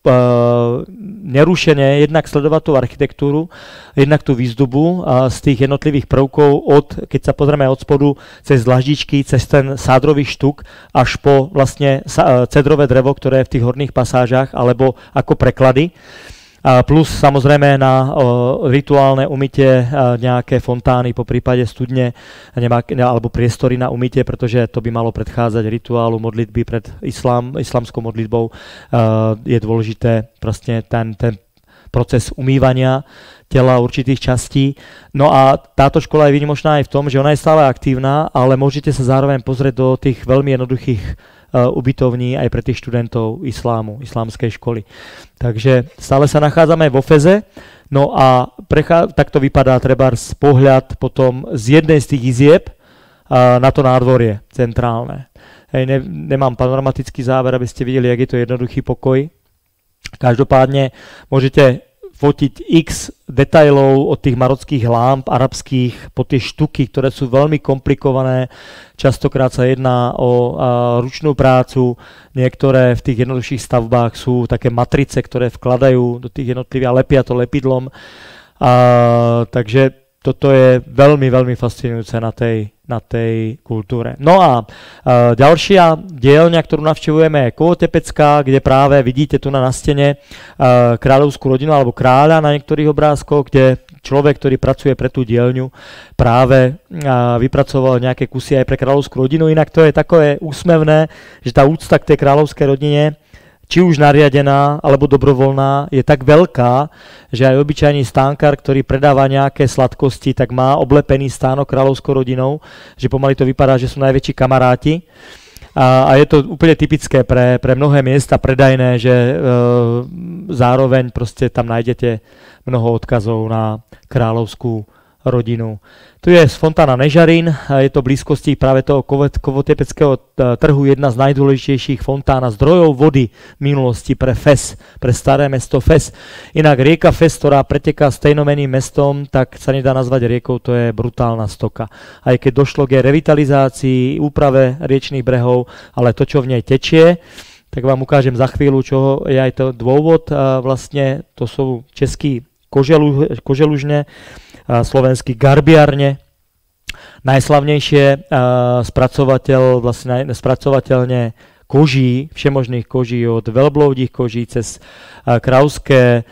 uh, nerušene jednak sledovať tú architektúru, jednak tú výzdobu uh, z tých jednotlivých prvkov, od, keď sa pozrieme od spodu, cez dlaždičky, cez ten sádrový štuk, až po vlastne uh, cedrové drevo, ktoré je v tých horných pasážach, alebo ako preklady. A plus samozrejme na o, rituálne umytie a, nejaké fontány, po prípade studne nemá, ne, alebo priestory na umytie, pretože to by malo predchádzať rituálu modlitby pred islám, islamskou modlitbou. A, je dôležité vlastne ten, ten proces umývania tela určitých častí. No a táto škola je výnimočná aj v tom, že ona je stále aktívna, ale môžete sa zároveň pozrieť do tých veľmi jednoduchých ubytovní aj pre tých študentov islámu, islámskej školy. Takže stále sa nachádzame vo Feze, no a prechá, takto vypadá trebárs pohľad potom z jednej z tých izieb a, na to nádvorie centrálne. Hej, ne, nemám panoramatický záber, aby ste videli, jak je to jednoduchý pokoj. Každopádne môžete fotiť x detailov od tých marockých lámp arabských po tie štuky, ktoré sú veľmi komplikované. Častokrát sa jedná o a, ručnú prácu. Niektoré v tých jednoduchších stavbách sú také matrice, ktoré vkladajú do tých jednotlivých a lepia to lepidlom. A, takže toto je veľmi, veľmi fascinujúce na tej, na tej kultúre. No a, a ďalšia dielňa, ktorú navštevujeme, je Kovotepecká, kde práve vidíte tu na, na stene a, kráľovskú rodinu alebo kráľa na niektorých obrázkoch, kde človek, ktorý pracuje pre tú dielňu, práve a, vypracoval nejaké kusy aj pre kráľovskú rodinu. Inak to je také úsmevné, že tá úcta k tej kráľovskej rodine, či už nariadená, alebo dobrovoľná, je tak veľká, že aj obyčajný stánkar, ktorý predáva nejaké sladkosti, tak má oblepený stánok kráľovskou rodinou, že pomaly to vypadá, že sú najväčší kamaráti. A, a je to úplne typické pre, pre mnohé miesta predajné, že e, zároveň proste tam nájdete mnoho odkazov na kráľovskú rodinu. Tu je z fontána Nežarín, je to v blízkosti práve toho Kovotepeckého trhu, jedna z najdôležitejších fontán a zdrojov vody v minulosti pre Fez, pre staré mesto Fez. Inak rieka Fez, ktorá preteká stejnomenným mestom, tak sa nedá nazvať riekou, to je brutálna stoka. Aj keď došlo k revitalizácii, úprave riečných brehov, ale to, čo v nej tečie, tak vám ukážem za chvíľu, čo je aj to dôvod. A vlastne to sú český koželu, koželužne, slovenský garbiarne, najslavnejšie spracovateľ, vlastne spracovateľne koží, všemožných koží, od veľbloudích koží cez krauské,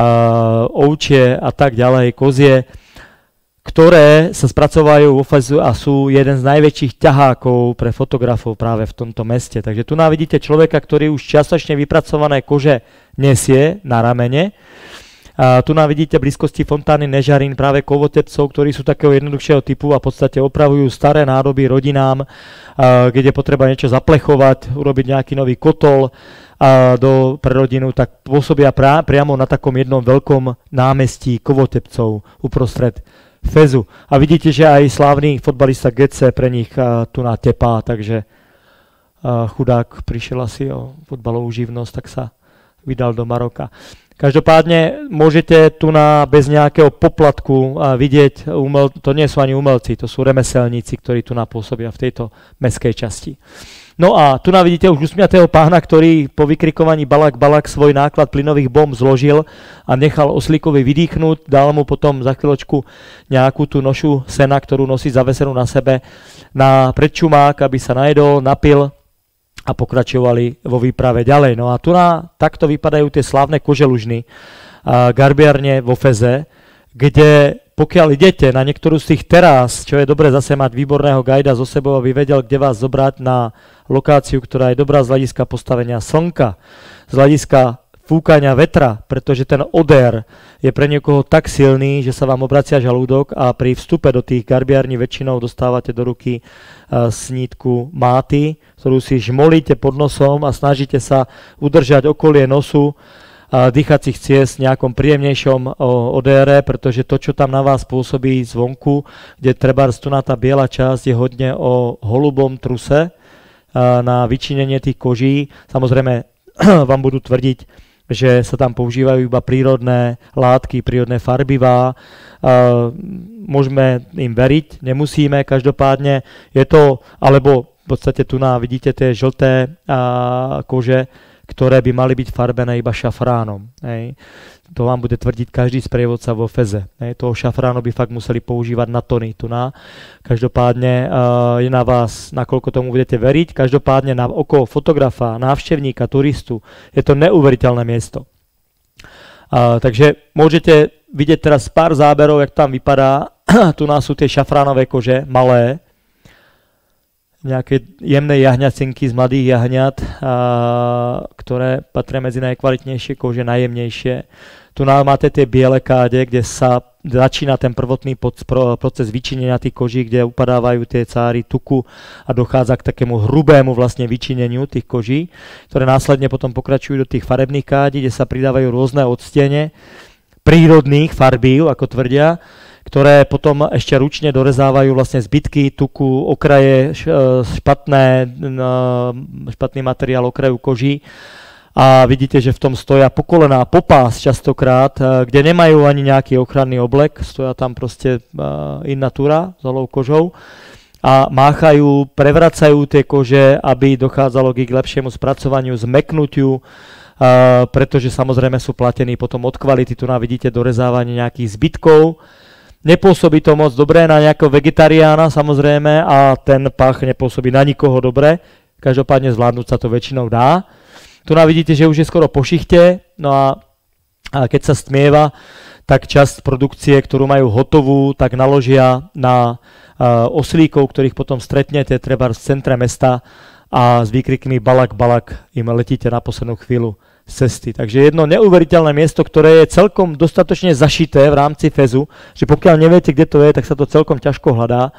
ovčie a tak ďalej, kozie, ktoré sa spracovajú vo Fezu a sú jeden z najväčších ťahákov pre fotografov práve v tomto meste. Takže tu návidíte človeka, ktorý už čiastočne vypracované kože nesie na ramene. A tu nám vidíte v blízkosti fontány Nežarín práve kovotepcov, ktorí sú takého jednoduchšieho typu a v podstate opravujú staré nádoby rodinám, kde je potreba niečo zaplechovať, urobiť nejaký nový kotol a do, pre rodinu, tak pôsobia pra, priamo na takom jednom veľkom námestí kovotepcov uprostred Fezu. A vidíte, že aj slávny fotbalista Gece pre nich a, tu na tepá, takže a, chudák prišiel asi o fotbalovú živnosť, tak sa vydal do Maroka. Každopádne môžete tu na bez nejakého poplatku vidieť, umel, to nie sú ani umelci, to sú remeselníci, ktorí tu napôsobia v tejto mestskej časti. No a tu na vidíte už usmiatého pána, ktorý po vykrikovaní balak balak svoj náklad plynových bomb zložil a nechal oslíkovi vydýchnuť, dal mu potom za chvíľočku nejakú tú nošu sena, ktorú nosí zavesenú na sebe, na predčumák, aby sa najedol, napil a pokračovali vo výprave ďalej. No a tu na, takto vypadajú tie slávne koželužny a garbiarne vo Feze, kde pokiaľ idete na niektorú z tých terás, čo je dobre zase mať výborného guida so sebou, aby vedel, kde vás zobrať na lokáciu, ktorá je dobrá z hľadiska postavenia slnka, z hľadiska fúkania vetra, pretože ten odér je pre niekoho tak silný, že sa vám obracia žalúdok a pri vstupe do tých garbiarní väčšinou dostávate do ruky uh, snítku máty, ktorú si žmolíte pod nosom a snažíte sa udržať okolie nosu a dýchacích ciest v nejakom príjemnejšom o, odére, pretože to, čo tam na vás pôsobí zvonku, kde trebárs tu na tá biela časť je hodne o holubom truse a na vyčinenie tých koží. Samozrejme vám budú tvrdiť že sa tam používajú iba prírodné látky, prírodné farbivá. Môžeme im veriť, nemusíme, každopádne je to, alebo v podstate tu na vidíte tie žlté kože, ktoré by mali byť farbené iba šafránom. Hej. To vám bude tvrdiť každý sprievodca vo Feze. Hej. Toho šafránu by fakt museli používať na tony. Tu na. Každopádne uh, je na vás, nakoľko tomu budete veriť. Každopádne na oko fotografa, návštevníka, turistu je to neuveriteľné miesto. Uh, takže môžete vidieť teraz pár záberov, jak tam vypadá. Tu nás sú tie šafránové kože, malé. Nejaké jemné jahňacinky z mladých jahňat, a, ktoré patria medzi najkvalitnejšie kože, najjemnejšie. Tu máte tie biele káde, kde sa začína ten prvotný proces vyčinenia tých koží, kde upadávajú tie cáry tuku a dochádza k takému hrubému vlastne vyčineniu tých koží, ktoré následne potom pokračujú do tých farebných kádí, kde sa pridávajú rôzne odstiene prírodných farbív, ako tvrdia, ktoré potom ešte ručne dorezávajú vlastne zbytky tuku, okraje, špatné, špatný materiál okraju koží. A vidíte, že v tom stoja po kolená, po pás častokrát, kde nemajú ani nejaký ochranný oblek, stoja tam proste in natura s holou kožou a máchajú, prevracajú tie kože, aby dochádzalo k ich lepšiemu spracovaniu, zmeknutiu, uh, pretože samozrejme sú platení potom od kvality. Tu nám vidíte dorezávanie nejakých zbytkov. Nepôsobí to moc dobré na nejakého vegetariána samozrejme a ten pach nepôsobí na nikoho dobre. Každopádne zvládnuť sa to väčšinou dá. Tu nám vidíte, že už je skoro po šichte, no a, a keď sa stmieva, tak časť produkcie, ktorú majú hotovú, tak naložia na uh, oslíkov, ktorých potom stretnete treba v centre mesta a s výkrikmi balak, balak im letíte na poslednú chvíľu z cesty. Takže jedno neuveriteľné miesto, ktoré je celkom dostatočne zašité v rámci Fezu, že pokiaľ neviete, kde to je, tak sa to celkom ťažko hľadá.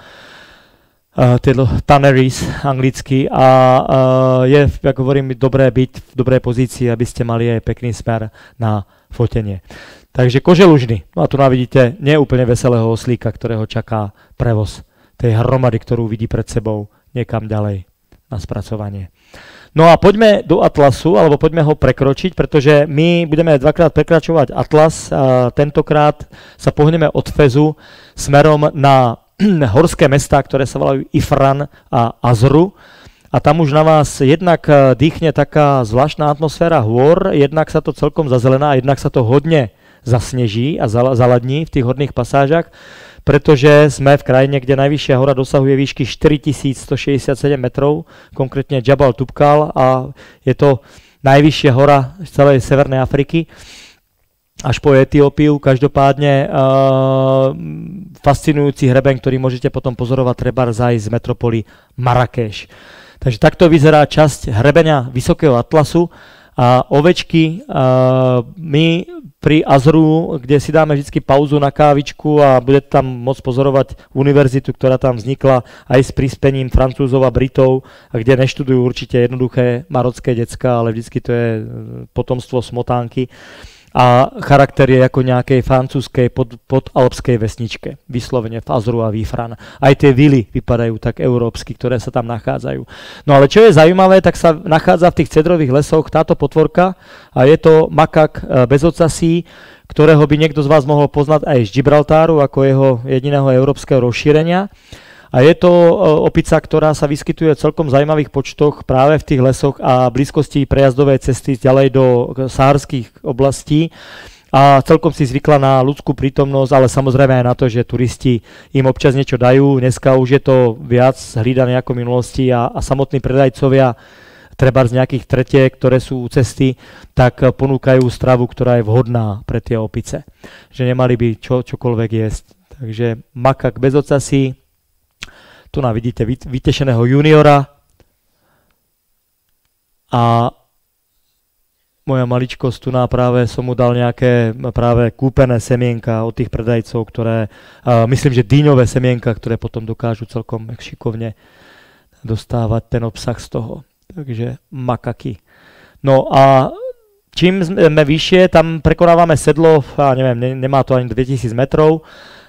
Uh, tie tanneries anglicky a uh, je, ako hovorím, dobré byť v dobrej pozícii, aby ste mali aj pekný smer na fotenie. Takže koželužny. No a tu navidíte neúplne veselého oslíka, ktorého čaká prevoz tej hromady, ktorú vidí pred sebou niekam ďalej na spracovanie. No a poďme do Atlasu, alebo poďme ho prekročiť, pretože my budeme dvakrát prekračovať Atlas. A tentokrát sa pohneme od Fezu smerom na horské mestá, ktoré sa volajú Ifran a Azru. A tam už na vás jednak dýchne taká zvláštna atmosféra hôr, jednak sa to celkom zazelená, jednak sa to hodne zasneží a zaladní v tých horných pasážach, pretože sme v krajine, kde najvyššia hora dosahuje výšky štyritisícstošesťdesiatsedem metrov, konkrétne Jabal Tubkal, a je to najvyššia hora z celej Severnej Afriky až po Etiópiu. Každopádne uh, fascinujúci hreben, ktorý môžete potom pozorovať trebárs aj z metropoly Marrakeš. Takže takto vyzerá časť hrebenia Vysokého Atlasu a ovečky. Uh, my pri Azru, kde si dáme vždy pauzu na kávičku a budete tam môcť pozorovať univerzitu, ktorá tam vznikla aj s prispením Francúzov a Britov, a kde neštudujú určite jednoduché marocké decka, ale vždy to je potomstvo smotánky. A charakter je ako nejakej francúzskej pod, podalpskej vesničke, vyslovene v Azru a Ifran. Aj tie vily vypadajú tak európsky, ktoré sa tam nachádzajú. No ale čo je zaujímavé, tak sa nachádza v tých cedrových lesoch táto potvorka a je to makak bezocasí, ktorého by niekto z vás mohol poznať aj z Gibraltáru ako jeho jediného európskeho rozšírenia. A je to opica, ktorá sa vyskytuje v celkom zaujímavých počtoch práve v tých lesoch a blízkosti prejazdovej cesty ďalej do saharských oblastí. A celkom si zvykla na ľudskú prítomnosť, ale samozrejme aj na to, že turisti im občas niečo dajú. Dneska už je to viac hlídané ako v minulosti a, a samotní predajcovia, treba z nejakých tretiek, ktoré sú u cesty, tak ponúkajú stravu, ktorá je vhodná pre tie opice. Že nemali by čo, čokoľvek jesť. Takže makak bez ocasí. Tu nám vidíte vytešeného juniora a moja maličkosť tu na práve som mu dal nejaké práve kúpené semienka od tých predajcov, ktoré, uh, myslím, že dýňové semienka, ktoré potom dokážu celkom šikovne dostávať ten obsah z toho. Takže makaky. No a čím sme vyššie, tam prekonávame sedlo, a neviem, ne, nemá to ani dvetisíc metrov,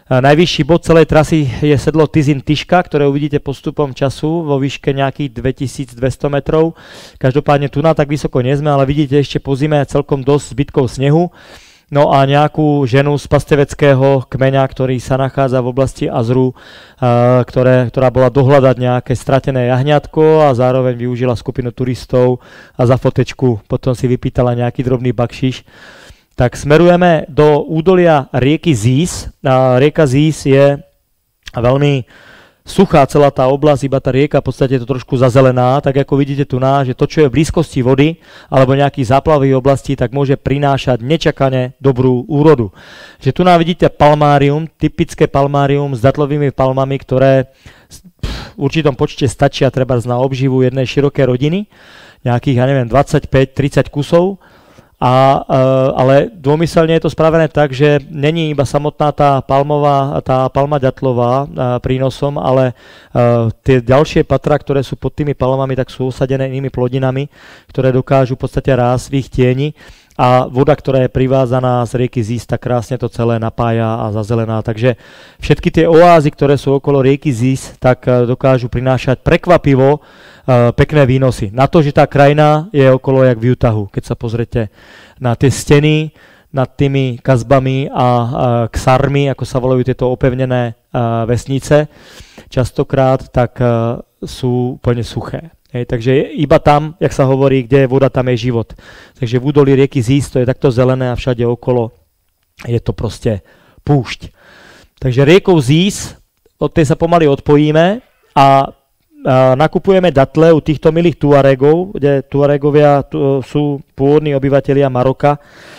Najvyšší bod celej trasy je sedlo Tizin Tyška, ktoré uvidíte postupom času vo výške nejakých dvetisícdvesto metrov. Každopádne tu na tak vysoko nie sme, ale vidíte ešte po zime celkom dosť zbytkov snehu. No a nejakú ženu z pasteveckého kmeňa, ktorý sa nachádza v oblasti Azru, ktoré, ktorá bola dohľadať nejaké stratené jahňatko a zároveň využila skupinu turistov a za fotečku potom si vypýtala nejaký drobný bakšiš. Tak smerujeme do údolia rieky Zís. A rieka Zís je veľmi suchá celá tá oblasť, iba tá rieka v podstate je to trošku zazelená, tak ako vidíte tu na, že to, čo je v blízkosti vody alebo nejakých záplavových oblastí, tak môže prinášať nečakane dobrú úrodu. Že tu na vidíte palmárium, typické palmárium s datlovými palmami, ktoré v určitom počte stačia treba na obživu jednej širokej rodiny, nejakých, ja neviem, dvadsaťpäť tridsať kusov. A, ale dômyselne je to spravené tak, že není iba samotná tá palmová, tá palma ďatlová prínosom, ale tie ďalšie patra, ktoré sú pod tými palmami, tak sú osadené inými plodinami, ktoré dokážu v podstate rásť v ich tieni. A voda, ktorá je privázaná z rieky Zís, tak krásne to celé napája a zazelená. Takže všetky tie oázy, ktoré sú okolo rieky Zís, tak dokážu prinášať prekvapivo uh, pekné výnosy. Na to, že tá krajina je okolo jak v Utahu. Keď sa pozrete na tie steny, nad tými kazbami a, a ksarmi, ako sa volajú tieto opevnené uh, vesnice, častokrát tak uh, sú úplne suché. Hej, takže iba tam, jak sa hovorí, kde je voda, tam je život. Takže v údolí rieky Zís to je takto zelené a všade okolo je to proste púšť. Takže riekou Zís, od tej sa pomaly odpojíme a, a nakupujeme datle u týchto milých Tuaregov, kde Tuaregovia tu, sú pôvodní obyvatelia Maroka,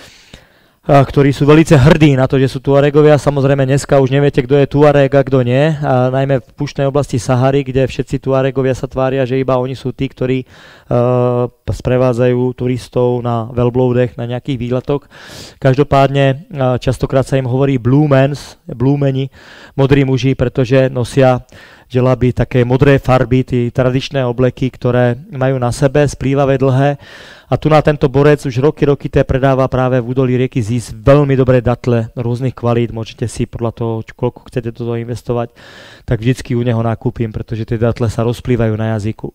ktorí sú veľmi hrdí na to, že sú Tuaregovia. Samozrejme dneska už neviete, kto je Tuareg a kto nie. A najmä v púštnej oblasti Sahary, kde všetci Tuaregovia sa tvária, že iba oni sú tí, ktorí uh, sprevádzajú turistov na veľbloudech, na nejakých výletoch. Každopádne uh, častokrát sa im hovorí blue mens, blúmeni, modrí muži, pretože nosia želaby, také modré farby, tí tradičné obleky, ktoré majú na sebe, splývavé, dlhé. A tu na tento borec už roky, roky té predáva práve v údolí rieky Zís veľmi dobré datle rôznych kvalít. Môžete si podľa toho, koľko chcete do toho investovať, tak vždycky u neho nakúpim, pretože tie datle sa rozplývajú na jazyku.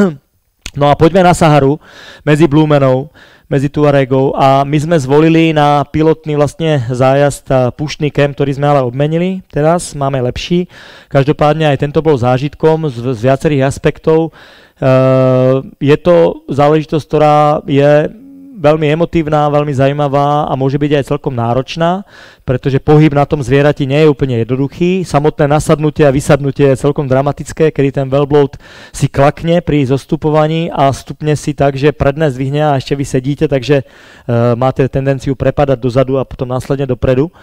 No a poďme na Saharu, medzi Blúmenov, medzi Tuaregov a my sme zvolili na pilotný vlastne zájazd púštny kemp, ktorý sme ale obmenili. Teraz máme lepší. Každopádne aj tento bol zážitkom z, z viacerých aspektov. Uh, je to záležitosť, ktorá je veľmi emotívna, veľmi zaujímavá a môže byť aj celkom náročná, pretože pohyb na tom zvierati nie je úplne jednoduchý. Samotné nasadnutie a vysadnutie je celkom dramatické, kedy ten veľbloud si klakne pri zostupovaní a stupne si tak, že predné zdvihne a ešte vy sedíte, takže uh, máte tendenciu prepadať dozadu a potom následne dopredu.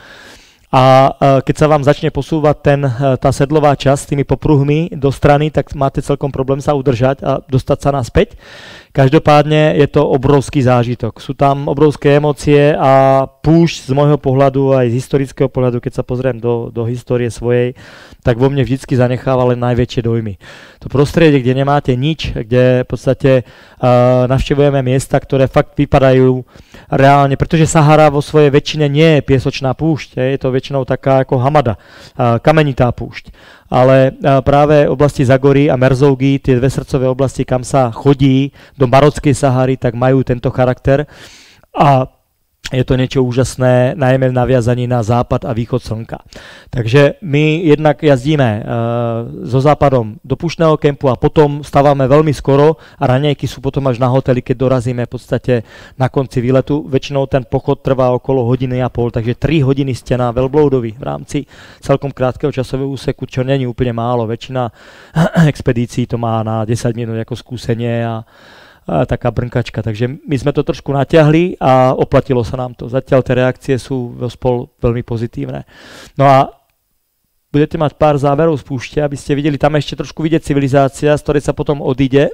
A keď sa vám začne posúvať ten, tá sedlová časť s tými popruhmi do strany, tak máte celkom problém sa udržať a dostať sa naspäť. Každopádne je to obrovský zážitok. Sú tam obrovské emócie a púšť z môjho pohľadu aj z historického pohľadu, keď sa pozriem do, do histórie svojej, tak vo mne vždycky zanecháva len najväčšie dojmy. To prostredie, kde nemáte nič, kde v podstate uh, navštevujeme miesta, ktoré fakt vypadajú reálne, pretože Sahara vo svojej väčšine nie je piesočná púšť, je to väčšinou taká ako hamada, uh, kamenitá púšť. Ale uh, práve oblasti Zagory a Merzougy, tie dve srdcové oblasti, kam sa chodí do marockej Sahary, tak majú tento charakter a je to niečo úžasné, najmä v naviazaní na západ a východ slnka. Takže my jednak jazdíme uh, so západom do púštneho kempu a potom stávame veľmi skoro a raňajky sú potom až na hoteli, keď dorazíme v podstate na konci výletu. Väčšinou ten pochod trvá okolo hodiny a pol, takže tri hodiny ste na veľbloudovi v rámci celkom krátkeho časového úseku, čo není úplne málo. Väčšina expedícií to má na desať minút ako skúsenie a A taká brnkačka, takže my sme to trošku natiahli a oplatilo sa nám to. Zatiaľ tie reakcie sú spolu veľmi pozitívne. No a budete mať pár záberov z púšte, aby ste videli, tam ešte trošku vidieť civilizácia, z ktorej sa potom odíde.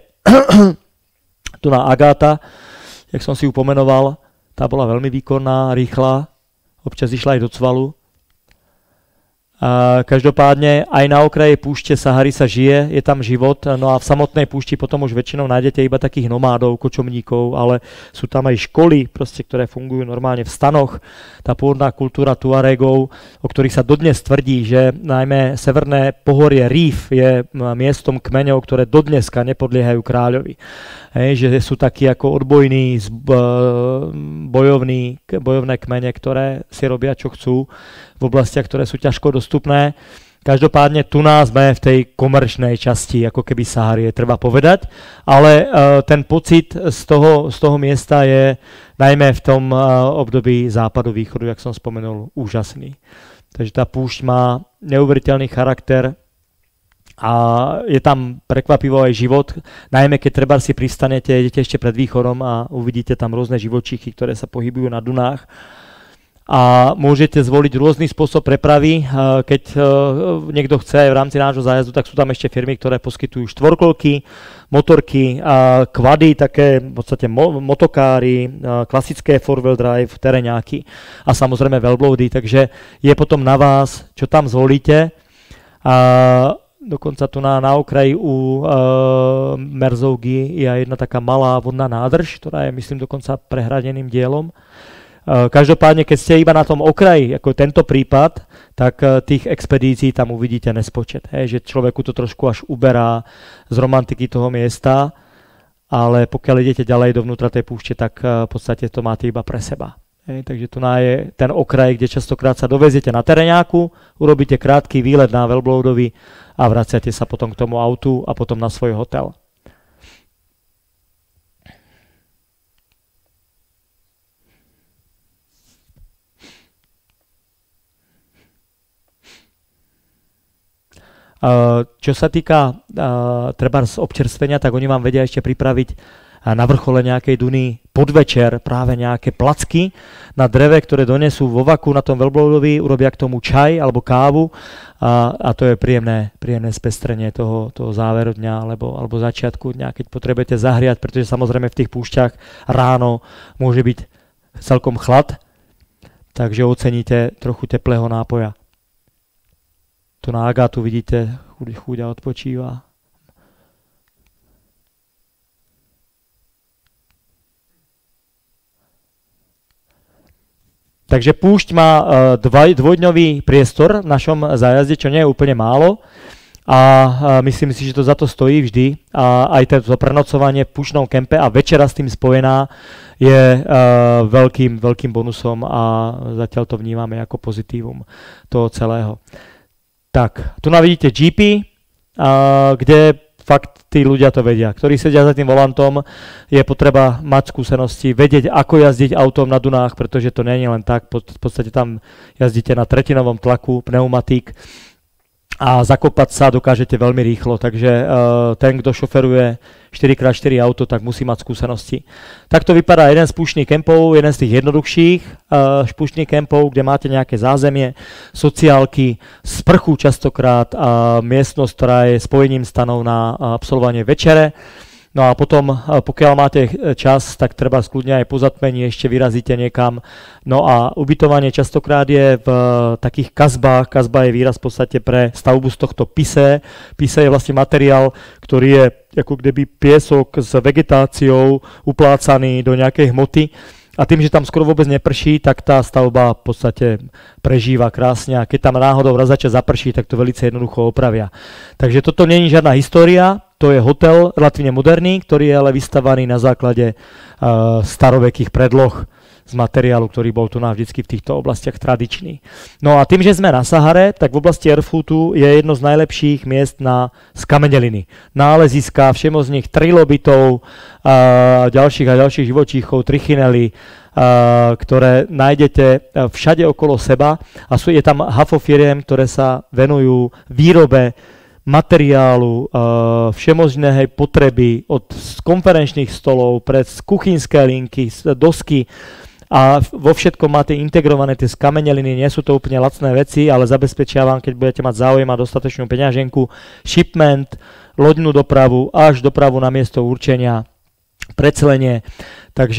Tu na Agáta, jak som si ju pomenoval, tá bola veľmi výkonná, rýchla, občas išla aj do cvalu. A každopádne aj na okraji púšte Sahary sa žije, je tam život, no a v samotnej púšti potom už väčšinou nájdete iba takých nomádov, kočovníkov, ale sú tam aj školy, proste, ktoré fungujú normálne v stanoch. Tá pôvodná kultúra Tuaregov, o ktorých sa dodnes tvrdí, že najmä severné pohorie Rif je miestom kmeňov, ktoré dodneska nepodliehajú kráľovi. Hej, že sú takí ako odbojní, bojovní, bojovné kmene, ktoré si robia, čo chcú v oblastiach, ktoré sú ťažko dostupné. Každopádne tu nás sme v tej komerčnej časti, ako keby Sahary, treba povedať, ale uh, ten pocit z toho, z toho miesta je najmä v tom uh, období západu, východu, jak som spomenul, úžasný. Takže tá púšť má neuveriteľný charakter a je tam prekvapivo aj život, najmä keď treba si pristanete, idete ešte pred východom a uvidíte tam rôzne živočíchy, ktoré sa pohybujú na dunách. A môžete zvoliť rôzny spôsob prepravy. Keď niekto chce v rámci nášho zájazdu, tak sú tam ešte firmy, ktoré poskytujú štvorkolky, motorky, kvady, také v podstate motokáry, klasické four-wheel drive, tereňáky a samozrejme velbloady. Takže je potom na vás, čo tam zvolíte. A dokonca tu na, na okraji u e, Merzougy je jedna taká malá vodná nádrž, ktorá je, myslím, dokonca prehradeným dielom. E, každopádne, keď ste iba na tom okraji, ako tento prípad, tak e, tých expedícií tam uvidíte nespočet. Hej, že človeku to trošku až uberá z romantiky toho miesta, ale pokiaľ idete ďalej dovnútra tej púšte, tak e, v podstate to máte iba pre seba. Hej, takže tu je ten okraj, kde častokrát sa doveziete na tereňáku, urobíte krátky výlet na velbloudovi a vraciate sa potom k tomu autu a potom na svoj hotel. Čo sa týka uh, treba z občerstvenia, tak oni vám vedia ešte pripraviť na vrchole nejakej duny podvečer práve nejaké placky na dreve, ktoré donesú vo vaku na tom velbloudovi, urobia k tomu čaj alebo kávu a, a to je príjemné, príjemné spestrenie toho, toho záveru dňa alebo, alebo začiatku dňa, keď potrebujete zahriať, pretože samozrejme v tých púšťach ráno môže byť celkom chlad, takže oceníte trochu teplého nápoja. Tu na Agátu vidíte, chúďa odpočíva. Takže púšť má uh, dvaj, dvojdňový priestor v našom zájazde, čo nie je úplne málo. A uh, myslím si, že to za to stojí vždy. A aj to prenocovanie v púšťnom kempe a večera s tým spojená je uh, veľkým, veľkým bonusom a zatiaľ to vnímame ako pozitívum toho celého. Tak, tu navidíte G P, uh, kde fakt tí ľudia to vedia, ktorí sedia za tým volantom, je potreba mať skúsenosti, vedieť, ako jazdiť autom na dunách, pretože to nie je len tak, v podstate tam jazdíte na tretinovom tlaku, pneumatík a zakopať sa dokážete veľmi rýchlo, takže uh, ten, kto šoferuje štyri krát štyri auto, tak musí mať skúsenosti. Takto vypadá jeden z púštnych kempov, jeden z tých jednoduchších uh, púštnych kempov, kde máte nejaké zázemie, sociálky, sprchu častokrát a miestnosť, ktorá je spojením stanov na absolvovanie večere. No a potom, pokiaľ máte čas, tak treba skľudne aj po zatmení ešte vyrazíte niekam. No a ubytovanie častokrát je v takých kazbách. Kazba je výraz v podstate pre stavbu z tohto pise. Pise je vlastne materiál, ktorý je ako kdyby piesok s vegetáciou uplácaný do nejakej hmoty. A tým, že tam skoro vôbec neprší, tak tá stavba v podstate prežíva krásne. A keď tam náhodou raz začne zaprší, tak to veľmi jednoducho opravia. Takže toto nie je žiadna história, to je hotel relatívne moderný, ktorý je ale vystavaný na základe uh, starovekých predloh z materiálu, ktorý bol tu na vždycky v týchto oblastiach tradičný. No a tým, že sme na Sahare, tak v oblasti Erfutu je jedno z najlepších miest na skameneliny. Náleziska, všemozných trilobitov, a ďalších a ďalších živočíchov, trichinely, a, ktoré nájdete všade okolo seba. A sú, je tam hafo firiem, ktoré sa venujú výrobe materiálu, všemožnej potreby od konferenčných stolov, pred kuchynské linky, dosky a vo všetkom máte integrované tie skameneliny, nie sú to úplne lacné veci, ale zabezpečia vám, keď budete mať záujem a dostatočnú peňaženku, shipment, loďnú dopravu až dopravu na miesto určenia, precelenie. Takže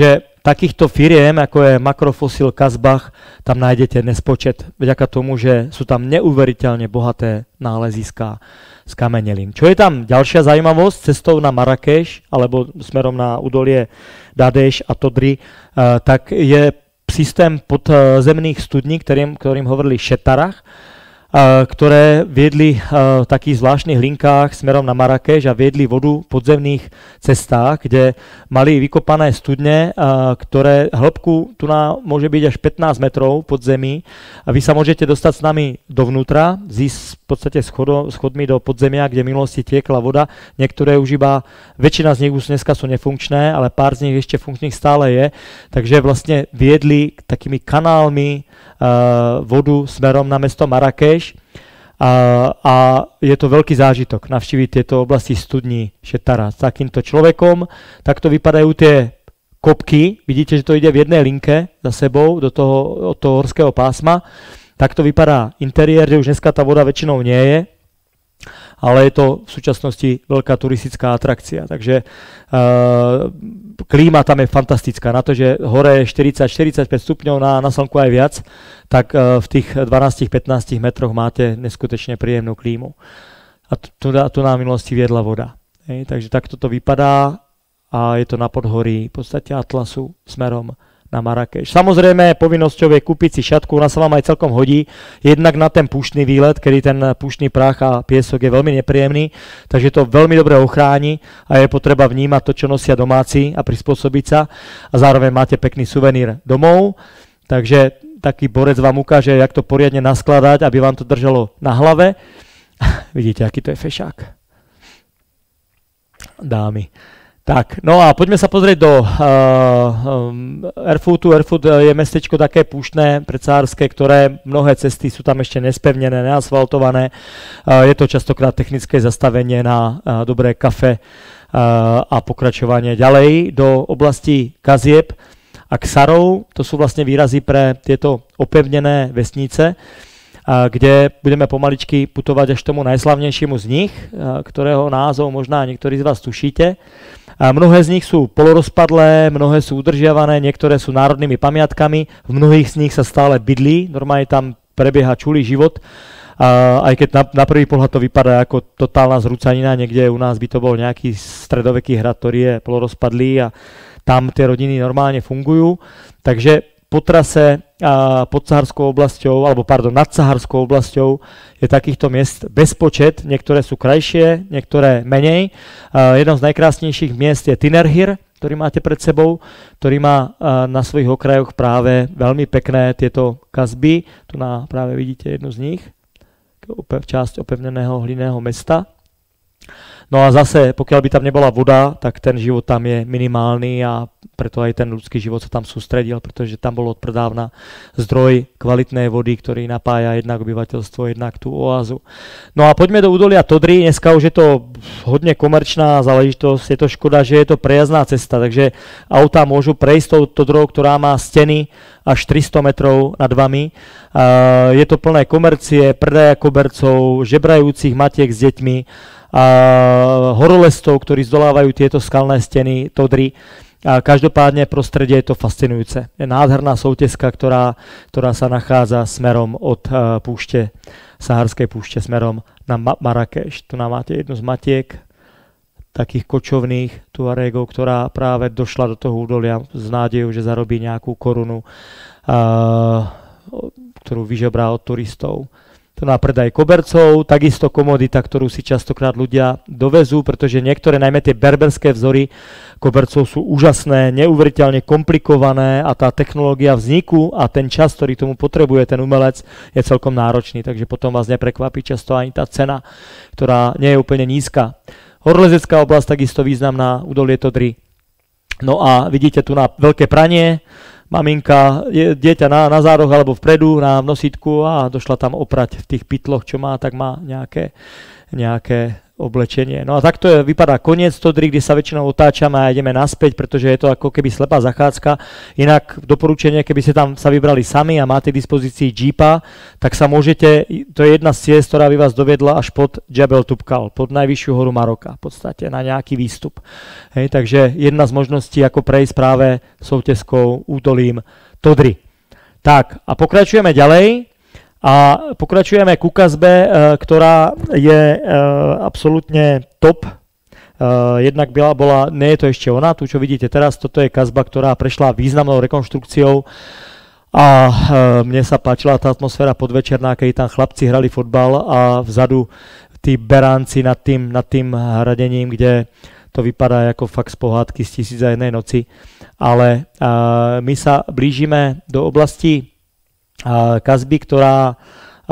takýchto firiem, ako je Makrofosil, Kazbach, tam nájdete nespočet, vďaka tomu, že sú tam neuveriteľne bohaté náleziská z kamenelín. Čo je tam ďalšia zaujímavosť, cestou na Marrakeš, alebo smerom na údolie Dadeš a Todry, uh, tak je systém podzemných studní, ktorým, ktorým hovorili Šetarach, ktoré viedli v takých zvláštnych linkách smerom na Marrakeš a viedli vodu v podzemných cestách, kde mali vykopané studne, ktoré hĺbku tu na môže byť až pätnásť metrov pod zemí a vy sa môžete dostať s nami dovnútra, zísť v podstate schodo, schodmi do podzemia, kde v minulosti tiekla voda. Niektoré už iba, väčšina z nich už dneska sú nefunkčné, ale pár z nich ešte funkčných stále je, takže vlastne viedli takými kanálmi Uh, vodu smerom na mesto Marrakeš uh, a je to veľký zážitok navštíviť tieto oblasti studní Šetara s takýmto človekom. Takto vypadajú tie kopky, vidíte, že to ide v jednej linke za sebou do toho, od toho horského pásma. Takto vypadá interiér, že už dneska tá voda väčšinou nie je, ale je to v súčasnosti veľká turistická atrakcia. Takže uh, klíma tam je fantastická. Na to, že hore je štyridsať až štyridsaťpäť stupňov, na, na slnku aj viac, tak uh, v tých dvanásť až pätnásť metroch máte neskutečne príjemnú klímu. A tu, tu na minulosti viedla voda. Hej, takže takto to vypadá a je to na podhorí v podstate Atlasu smerom na Marrakeš. Samozrejme, povinnosťou je kúpiť si šatku, ona sa vám aj celkom hodí, jednak na ten púštny výlet, kedy ten púštny prach a piesok je veľmi nepríjemný, takže to veľmi dobre ochráni a je potreba vnímať to, čo nosia domáci a prispôsobiť sa a zároveň máte pekný suvenír domov, takže taký borec vám ukáže, jak to poriadne naskladať, aby vám to držalo na hlave. Vidíte, aký to je fešák. Dámy. Tak, no a poďme sa pozrieť do uh, um, Erfutu. Erfut je mestečko také púštne, predcárske, ktoré mnohé cesty sú tam ešte nespevnené, neasfaltované. Uh, je to častokrát technické zastavenie na uh, dobré kafe uh, a pokračovanie ďalej do oblasti Kazieb a Ksarov. To sú vlastne výrazy pre tieto opevnené vesnice, uh, kde budeme pomaličky putovať až tomu najslavnejšiemu z nich, uh, ktorého názov možná niektorí z vás tušíte. A mnohé z nich sú polorozpadlé, mnohé sú udržiavané, niektoré sú národnými pamiatkami, v mnohých z nich sa stále bydlí, normálne tam prebieha čulý život, a aj keď na, na prvý pohľad to vypadá ako totálna zrúcanina, niekde u nás by to bol nejaký stredoveký hrad, ktorý je polorozpadlý a tam tie rodiny normálne fungujú, takže po trase a pod Saharskou oblasťou, alebo pardon, nad Saharskou oblasťou je takýchto miest bezpočet, niektoré sú krajšie, niektoré menej. A jedno z najkrásnejších miest je Tinerhir, ktorý máte pred sebou, ktorý má na svojich okrajoch práve veľmi pekné tieto kazby. Tu na, práve vidíte jednu z nich, časť opevneného hlinného mesta. No a zase, pokiaľ by tam nebola voda, tak ten život tam je minimálny a preto aj ten ľudský život sa tam sústredil, pretože tam bol odpredávna zdroj kvalitnej vody, ktorý napája jednak obyvateľstvo, jednak tú oázu. No a poďme do údolia Todry, dneska už je to hodne komerčná záležitosť, je to škoda, že je to prejazdná cesta, takže autá môžu prejsť tou Todrou, ktorá má steny až tristo metrov nad vami. Uh, je to plné komercie, predaja kobercov, žebrajúcich matiek s deťmi, a horolezcov, ktorí zdolávajú tieto skalné steny Todry. A každopádne prostredie je to fascinujúce. Je nádherná souteska, ktorá, ktorá sa nachádza smerom od uh, púšte, Saharskej púšte smerom na Ma- Marrakeš. Tu nám máte jednu z matiek, takých kočovných Tuaregov, ktorá práve došla do toho údolia s nádejou, že zarobí nejakú korunu, uh, ktorú vyžobrá od turistov. To na predaj kobercov, takisto komodita, ktorú si častokrát ľudia dovezú, pretože niektoré, najmä tie berberské vzory kobercov sú úžasné, neuveriteľne komplikované a tá technológia vzniku a ten čas, ktorý tomu potrebuje ten umelec, je celkom náročný, takže potom vás neprekvapí často ani tá cena, ktorá nie je úplne nízka. Horolezecká oblasť takisto významná, údolie Todry. No a vidíte tu na veľké pranie, maminka, je dieťa na, na zároch alebo vpredu na nosítku a došla tam oprať v tých pytloch, čo má, tak má nejaké, nejaké oblečenie. No a takto je, vypadá koniec Todry, kde sa väčšinou otáčame a ideme naspäť, pretože je to ako keby slepá zachádzka. Inak doporučenie, keby ste tam sa vybrali sami a máte k dispozícii Jeepa, tak sa môžete, to je jedna z ciest, ktorá by vás doviedla až pod Jabal Tubkal, pod najvyššiu horu Maroka, v podstate na nejaký výstup. Hej, takže jedna z možností, ako prejsť práve Souteskou údolím Todry. Tak a pokračujeme ďalej. A pokračujeme ku kazbe, ktorá je absolútne top. Jednak byla, bola, nie je to ešte ona, tu čo vidíte teraz, toto je kazba, ktorá prešla významnou rekonštrukciou a mne sa páčila tá atmosféra podvečerná, keď tam chlapci hrali fotbal a vzadu tí beránci nad tým, nad tým hradením, kde to vypadá ako fakt z pohádky z Tisíc a jednej noci. Ale my sa blížime do oblasti kazby, ktorá uh,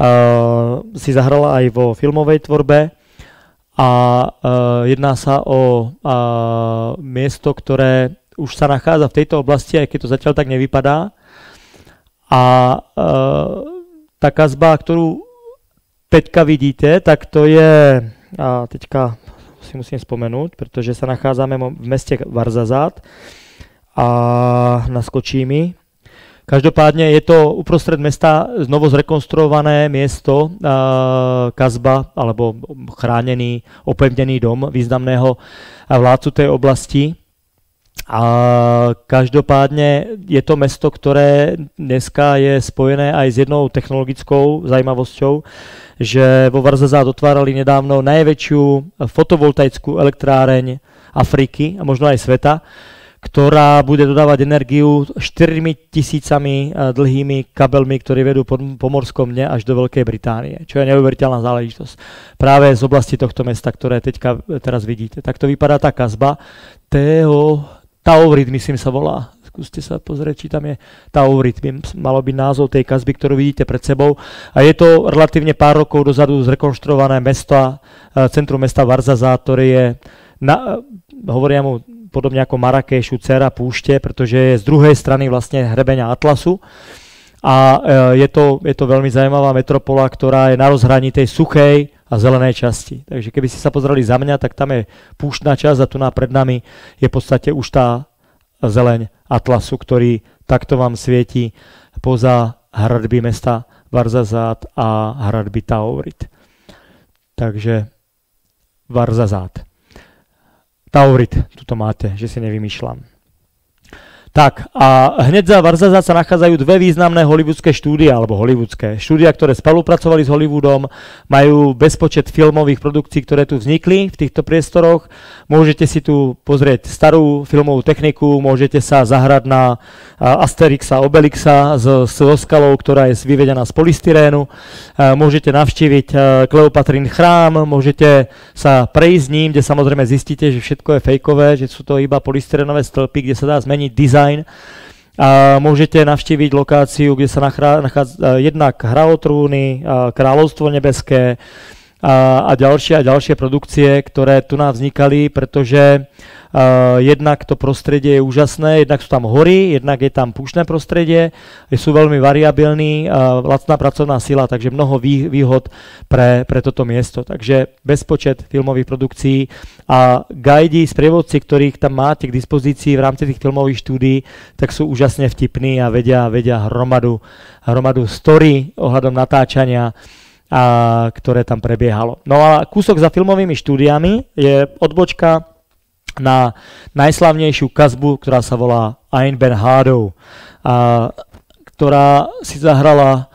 si zahrala aj vo filmovej tvorbe a uh, jedná sa o uh, miesto, ktoré už sa nachádza v tejto oblasti, aj keď to zatiaľ tak nevypadá. A uh, tá kazba, ktorú teďka vidíte, tak to je, a teďka si musím spomenúť, pretože sa nachádzame v meste Varzazat a naskočí mi. Každopádne je to uprostred mesta znovu zrekonstruované miesto, kazba alebo chránený, opevnený dom významného vládcu tej oblasti. A každopádne je to mesto, ktoré dneska je spojené aj s jednou technologickou zajímavosťou, že vo Varzazat otvárali nedávno najväčšiu fotovoltaickú elektráreň Afriky a možno aj sveta, ktorá bude dodávať energiu štyrmi tisícami dlhými kabelmi, ktoré vedú po, po morskom dne až do Veľkej Británie, čo je neuveriteľná záležitosť. Práve z oblasti tohto mesta, ktoré teďka teraz vidíte. Tak to vypadá tá kazba. Teo, Taurit, myslím sa volá. Skúste sa pozrieť, či tam je Taurit. By malo byť názov tej kazby, ktorú vidíte pred sebou. A je to relatívne pár rokov dozadu zrekonštruované mesto, centrum mesta Varzazat, ktoré je, na, hovoria mu podobne ako Marrakešu, dcera púšte, pretože je z druhej strany vlastne hrebeňa Atlasu a je to, je to veľmi zaujímavá metropola, ktorá je na rozhraní tej suchej a zelenej časti. Takže keby ste sa pozreli za mňa, tak tam je púštna časť a tu na pred nami je v podstate už tá zeleň Atlasu, ktorý takto vám svieti poza hradby mesta Varzazat a hradby Taurit. Takže Varzazat. Taurit, tuto máte, že si nevymýšľam. Tak a hneď za Varzazat sa nachádzajú dve významné hollywoodské štúdia, alebo hollywoodské štúdia, ktoré spolupracovali s Hollywoodom, majú bezpočet filmových produkcií, ktoré tu vznikli v týchto priestoroch. Môžete si tu pozrieť starú filmovú techniku, môžete sa zahrať na Asterixa, Obelixa s skalou, ktorá je vyvedená z polystyrénu. Môžete navštíviť Kleopatrin chrám, môžete sa prejsť ním, kde samozrejme zistíte, že všetko je fejkové, že sú to iba polystyrénové stĺpy, kde sa dá zmeniť dizajn. A môžete navštíviť lokáciu, kde sa nachádza jednak Hra o trúny, Kráľovstvo nebeské a, a ďalšie a ďalšie produkcie, ktoré tu nám vznikali, pretože Uh, jednak to prostredie je úžasné, jednak sú tam hory, jednak je tam púštne prostredie, sú veľmi variabilní, uh, lacná pracovná sila, takže mnoho vý, výhod pre, pre toto miesto. Takže bezpočet filmových produkcií a guidi, sprievodci, ktorých tam máte k dispozícii v rámci tých filmových štúdií, tak sú úžasne vtipní a vedia, vedia hromadu, hromadu story ohľadom natáčania, a, ktoré tam prebiehalo. No a kúsok za filmovými štúdiami je odbočka na najslavnejšiu kazbu, ktorá sa volá Ain Ben Hadou, a, ktorá si zahrala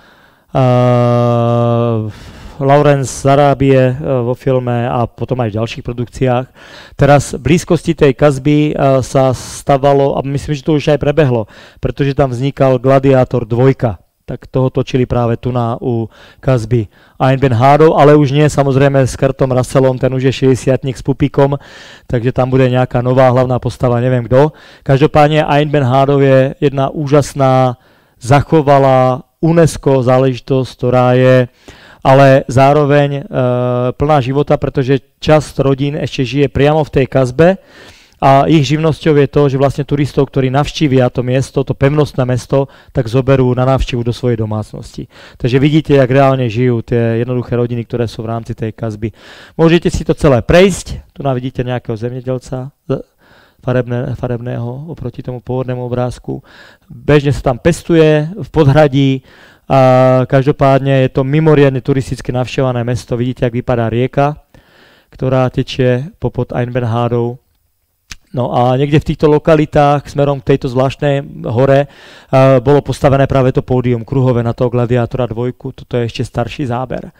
uh, Lawrence z Arábie uh, vo filme a potom aj v ďalších produkciách. Teraz v blízkosti tej kazby uh, sa stavalo, a myslím, že to už aj prebehlo, pretože tam vznikal Gladiátor dva. Tak toho točili práve tu na u kazby Ain Ben Hadou, ale už nie samozrejme s Kurtom Russellom, ten už je šesťdesiatnik s pupíkom, takže tam bude nejaká nová hlavná postava, neviem kto. Každopádne Ain Ben Hadou je jedna úžasná, zachovalá UNESCO záležitosť, ktorá je ale zároveň e, plná života, pretože časť rodín ešte žije priamo v tej kazbe A ich živnosťou je to, že vlastne turistov, ktorí navštívia to miesto, to pevnostné mesto, tak zoberú na návštevu do svojej domácnosti. Takže vidíte, jak reálne žijú tie jednoduché rodiny, ktoré sú v rámci tej kazby. Môžete si to celé prejsť, tu nám vidíte nejakého zemědělca farebné, farebného oproti tomu pôvodnému obrázku. Bežne sa tam pestuje v podhradí a každopádne je to mimoriadne turisticky navštevované mesto. Vidíte, jak vypadá rieka, ktorá tečie popod Einbernhádov. No a niekde v týchto lokalitách smerom k tejto zvláštnej hore uh, bolo postavené práve to pódium kruhové na toho Gladiátora dvojku. Toto je ešte starší záber.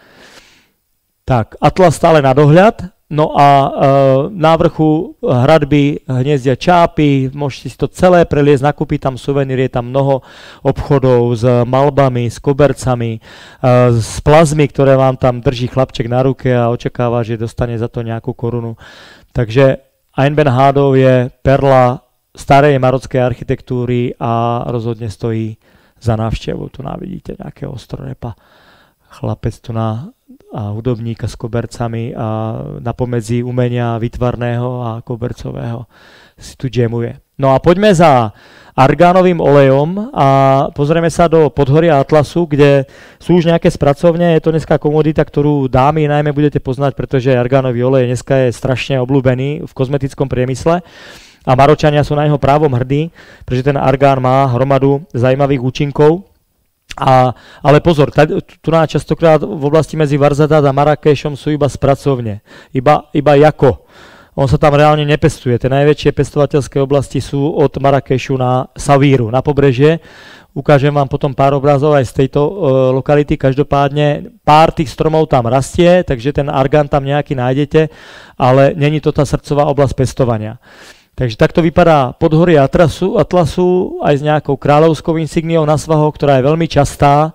Tak, Atlas stále na dohľad. No a uh, na vrchu hradby hniezdia čápy, môžete si to celé preliesť, nakúpiť tam suveníry, je tam mnoho obchodov s malbami, s kobercami, uh, s plazmy, ktoré vám tam drží chlapček na ruke a očakáva, že dostane za to nejakú korunu. Takže Einbernhádov je perla starej marockej architektúry a rozhodne stojí za návštevu. Tu vidíte nejakého ostrorepa, chlapec tu na a hudobníka s kobercami a napomedzi umenia výtvarného a kobercového si tu džemuje. No a poďme za argánovým olejom a pozrieme sa do podhoria Atlasu, kde sú už nejaké spracovne. Je to dneska komodita, ktorú dámy najmä budete poznať, pretože argánový olej dneska je strašne obľúbený v kozmetickom priemysle a Maročania sú na jeho právom hrdí, pretože ten argán má hromadu zajímavých účinkov. A, ale pozor, tu na častokrát v oblasti medzi Varzadad a Marrakešom sú iba spracovne, iba, iba jako. On sa tam reálne nepestuje. Tie najväčšie pestovateľské oblasti sú od Marrakešu na Savíru, na pobrežie. Ukážem vám potom pár obrázov aj z tejto uh, lokality. Každopádne pár tých stromov tam rastie, takže ten argán tam nejaký nájdete, ale není to tá srdcová oblasť pestovania. Takže takto vypadá podhorie Atlasu, Atlasu aj s nejakou kráľovskou insigniou na svahoch, ktorá je veľmi častá,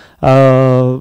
uh,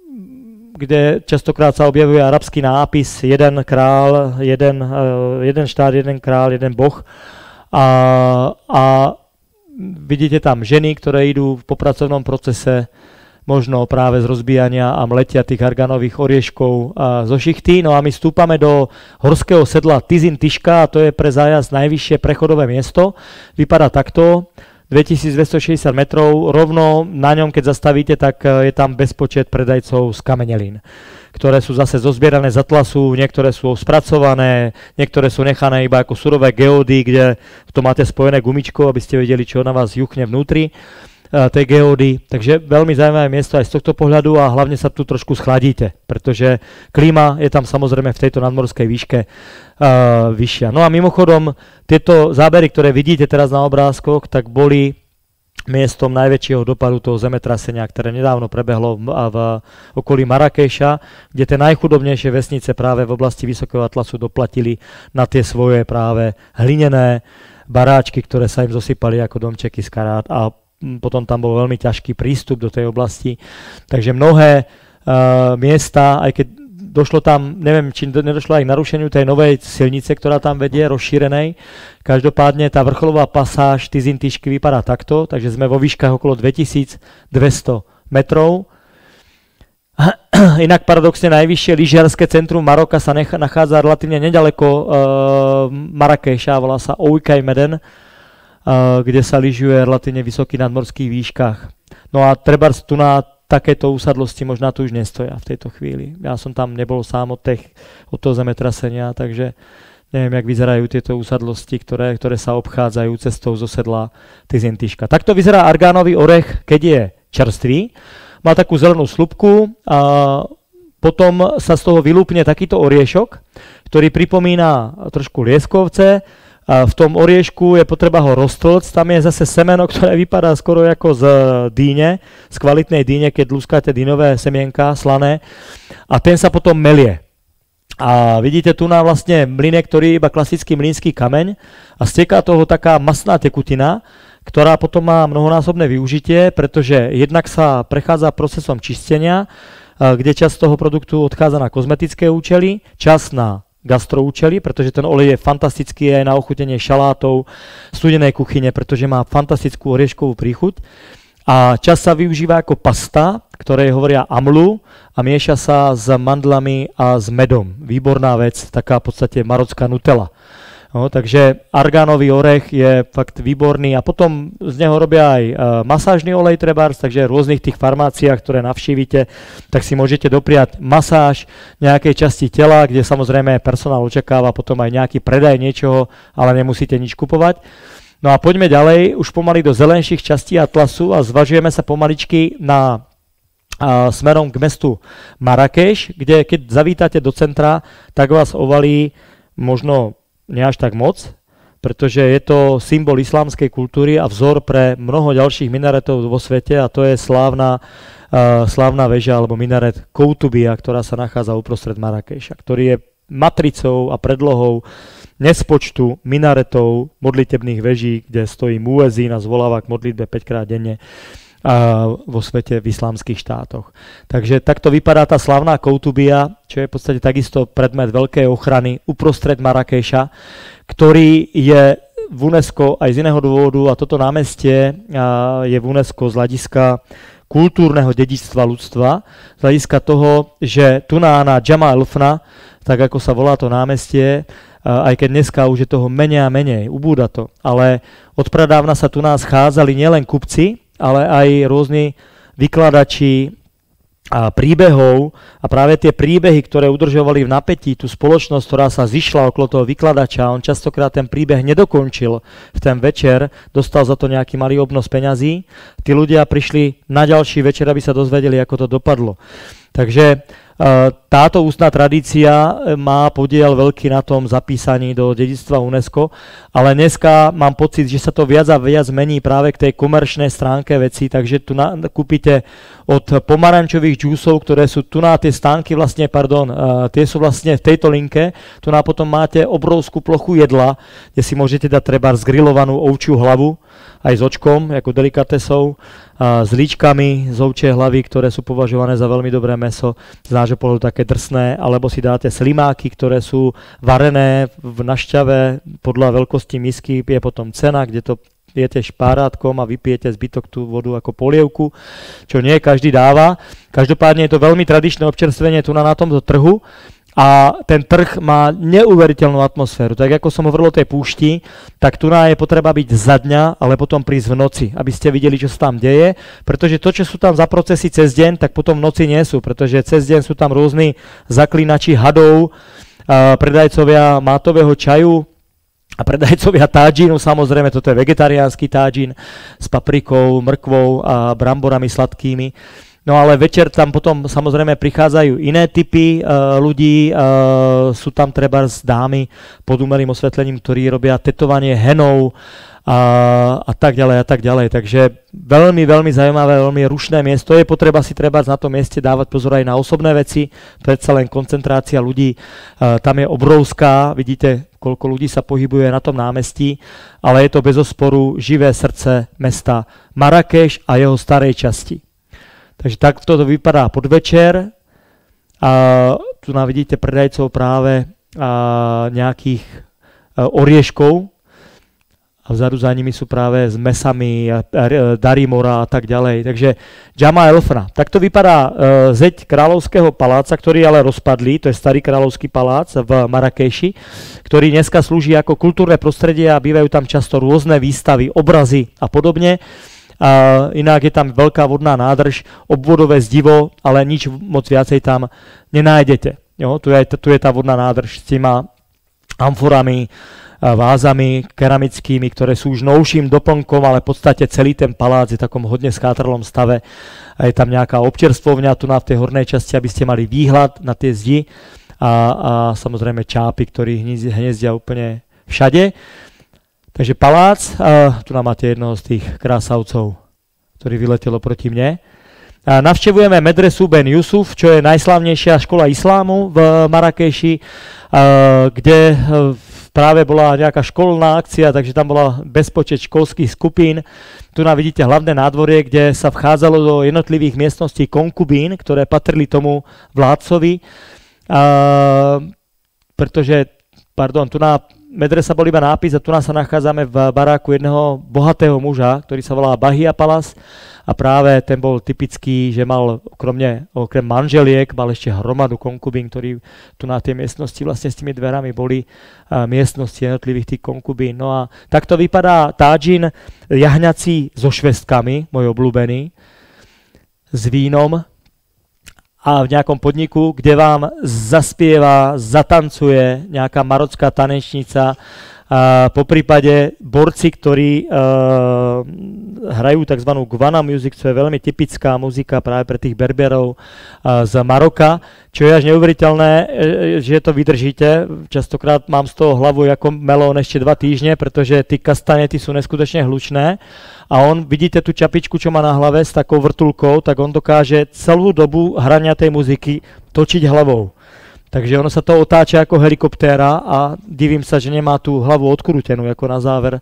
kde častokrát sa objavuje arabský nápis jeden král, jeden, uh, jeden štát, jeden král, jeden boh. A, a vidíte tam ženy, ktoré idú po pracovnom procese možno práve z rozbíjania a mletia tých argánových orieškov a zo šichty. No a my stúpame do horského sedla Tizin Tiška a to je pre zájazd najvyššie prechodové miesto. Vypadá takto, dvetisícdvestošesťdesiat metrov, rovno na ňom, keď zastavíte, tak je tam bezpočet predajcov z kamenelín, ktoré sú zase zozbierané z Atlasu, niektoré sú spracované, niektoré sú nechané iba ako surové geódy, kde to máte spojené gumičkou, aby ste vedeli, čo na vás juchne vnútri tej geódy. Takže veľmi zaujímavé miesto aj z tohto pohľadu a hlavne sa tu trošku schladíte, pretože klíma je tam samozrejme v tejto nadmorskej výške uh, vyššia. No a mimochodom, tieto zábery, ktoré vidíte teraz na obrázkoch, tak boli miestom najväčšieho dopadu toho zemetrasenia, ktoré nedávno prebehlo v, v okolí Marrakeša, kde tie najchudobnejšie vesnice práve v oblasti Vysokého Atlasu doplatili na tie svoje práve hlinené baráčky, ktoré sa im zosypali ako domčeky z karát a potom tam bol veľmi ťažký prístup do tej oblasti. Takže mnohé uh, miesta, aj keď došlo tam, neviem, či nedošlo aj k narušeniu tej novej silnice, ktorá tam vedie, rozšírenej. Každopádne tá vrcholová pasáž Tizin Tišky vypadá takto, takže sme vo výškach okolo dvetisícdvesto metrov. Inak paradoxne najvyššie lyžiarske centrum Maroka sa nech- nachádza relatívne nedaleko uh, Marrakeša, volá sa Oukaï Meden, Uh, kde sa lyžuje relatívne vysokých nadmorských výškach. No a treba tu na takéto úsadlosti možná tu už nestoja v tejto chvíli. Ja som tam nebol sám od, tých, od toho zemetrasenia, takže neviem, jak vyzerajú tieto úsadlosti, ktoré, ktoré sa obchádzajú cestou zo sedla Tizin Tiška. Takto vyzerá argánový orech, keď je čerstvý. Má takú zelenú slupku a potom sa z toho vylúpne takýto oriešok, ktorý pripomína trošku lieskovce. A v tom oriešku je potreba ho roztlcť, tam je zase semeno, ktoré vypadá skoro ako z dýne, z kvalitnej dýne, keď luskáte dýnové semienka slané a ten sa potom melie. A vidíte tu na vlastne mlynek, ktorý je iba klasický mlynský kameň a steká toho taká masná tekutina, ktorá potom má mnohonásobné využitie, pretože jednak sa prechádza procesom čistenia, kde časť toho produktu odchádza na kozmetické účely, časť na gastroúčely, pretože ten olej je fantastický aj na ochutenie šalátov, studenej kuchyne, pretože má fantastickú orieškovú príchuť. A čas sa využíva ako pasta, ktoré hovoria amlu a mieša sa s mandlami a s medom. Výborná vec, taká v podstate marocká Nutella. No, takže argánový orech je fakt výborný a potom z neho robia aj uh, masážny olej trebárs, takže v rôznych tých farmáciách, ktoré navštívite, tak si môžete dopriať masáž nejakej časti tela, kde samozrejme personál očakáva potom aj nejaký predaj niečoho, ale nemusíte nič kupovať. No a poďme ďalej, už pomaly do zelenších častí Atlasu a zvažujeme sa pomaličky na uh, smerom k mestu Marrakeš, kde keď zavítate do centra, tak vás ovalí možno nie až tak moc, pretože je to symbol islámskej kultúry a vzor pre mnoho ďalších minaretov vo svete a to je slávna, uh, slávna väža alebo minaret Koutubia, ktorá sa nachádza uprostred Marrakeša, ktorý je matricou a predlohou nespočtu minaretov modlitebných veží, kde stojí muezín a zvoláva k modlitbe päťkrát denne uh, vo svete v islámskych štátoch. Takže takto vypadá tá slavná Koutubia, čo je v podstate takisto predmet veľkej ochrany uprostred Marrakeša, ktorý je v UNESCO aj z iného dôvodu a toto námestie uh, je v UNESCO z hľadiska kultúrneho dedičstva ľudstva, z hľadiska toho, že tu na Džama el-Fna, tak ako sa volá to námestie, aj keď dneska už je toho menej a menej, ubúda to, ale odpradávna sa tu nás schádzali nielen kupci, ale aj rôzni vykladači a príbehov a práve tie príbehy, ktoré udržovali v napätí tú spoločnosť, ktorá sa zišla okolo toho vykladača, on častokrát ten príbeh nedokončil v ten večer, dostal za to nejaký malý obnos peňazí, tí ľudia prišli na ďalší večer, aby sa dozvedeli, ako to dopadlo. Takže táto ústna tradícia má podiel veľký na tom zapísaní do dedičstva UNESCO, ale dneska mám pocit, že sa to viac a viac mení práve k tej komerčnej stránke veci, takže tu na, kúpite od pomarančových džúsov, ktoré sú tu na tie stánky vlastne, pardon, uh, tie sú vlastne v tejto linke, tu na potom máte obrovskú plochu jedla, kde si môžete dať treba zgrilovanú ovčiu hlavu, aj s očkom, ako delikatesou, a s líčkami z ovčej hlavy, ktoré sú považované za veľmi dobré mäso, z nášho pohľadu také drsné, alebo si dáte slimáky, ktoré sú varené v našťave podľa veľkosti misky, je potom cena, kde to jete špárátkom a vypijete zbytok tú vodu ako polievku, čo nie každý dáva. Každopádne je to veľmi tradičné občerstvenie tu na, na tomto trhu. A ten trh má neuveriteľnú atmosféru. Tak ako som hovoril o tej púšti, tak tu je potreba byť za dňa, ale potom prísť v noci, aby ste videli, čo sa tam deje, pretože to, čo sú tam za procesy cez deň, tak potom v noci nie sú, pretože cez deň sú tam rôzni zaklínači hadov, predajcovia mátového čaju a predajcovia tádžinu, samozrejme, toto je vegetariánsky tádžin s paprikou, mrkvou a bramborami sladkými. No ale večer tam potom samozrejme prichádzajú iné typy uh, ľudí, uh, sú tam trebárs dámy pod umelým osvetlením, ktorí robia tetovanie henov a, a tak ďalej a tak ďalej. Takže veľmi, veľmi zaujímavé, veľmi rušné miesto. Je potreba si trebárs na tom mieste dávať pozor aj na osobné veci, predsa len koncentrácia ľudí uh, tam je obrovská, vidíte, koľko ľudí sa pohybuje na tom námestí, ale je to bezosporu živé srdce mesta Marrakeš a jeho starej časti. Takže takto to vypadá podvečer. A tu nám vidíte predajcov práve a, nejakých a, orieškov. A vzadu za nimi sú práve s mesami, a, a, darimora a tak ďalej. Takže Džama el-Fna. Takto vypadá a, zeď kráľovského paláca, ktorý ale rozpadlý. To je starý kráľovský palác v Marrakeši, ktorý dneska slúži ako kultúrne prostredie a bývajú tam často rôzne výstavy, obrazy a podobne. A inak je tam veľká vodná nádrž, obvodové zdivo, ale nič moc viacej tam nenájdete. Jo, tu, je, tu je tá vodná nádrž s týma amforami, vázami keramickými, ktoré sú už novším doplnkom, ale v podstate celý ten palác je v takom hodne skátralom stave. A je tam nejaká občerstvovňa tu na v tej hornej časti, aby ste mali výhľad na tie zdi a, a samozrejme čápy, ktorí hniezdia úplne všade. Takže palác, a tu nám máte jednoho z tých krásavcov, ktorý vyletelo proti mne. A navštevujeme medresu Ben Jusuf, čo je najslávnejšia škola islámu v Marrakeši, kde práve bola nejaká školná akcia, takže tam bola bezpočet školských skupín. Tu nám vidíte hlavné nádvorie, kde sa vchádzalo do jednotlivých miestností konkubín, ktoré patrili tomu vládcovi, a, pretože, pardon, tu na medresa bol iba nápis a tu nás sa nachádzame v baráku jedného bohatého muža, ktorý sa volá Bahia Palace a práve ten bol typický, že mal okromne, okrem manželiek, mal ešte hromadu konkubín, ktorí tu na tej miestnosti vlastne s tými dverami boli uh, miestnosti jednotlivých tých konkubín. No a takto vypadá tádžin jahňací so švestkami, môj obľúbený, s vínom a v nejakom podniku, kde vám zaspieva, zatancuje nejaká marocká tanečnica, a po prípade borci, ktorí uh, hrajú tzv. Guana music, čo je veľmi typická muzika práve pre tých berberov uh, z Maroka, čo je až neuveriteľné, že to vydržíte. Častokrát mám z toho hlavu ako melón ešte dva týždne, pretože tí kastanety sú neskutočne hlučné. A on, vidíte tú čapičku, čo má na hlave s takou vrtulkou, tak on dokáže celú dobu hrania tej muziky točiť hlavou. Takže ono sa to otáča ako helikoptéra a divím sa, že nemá tú hlavu odkrútenú ako na záver,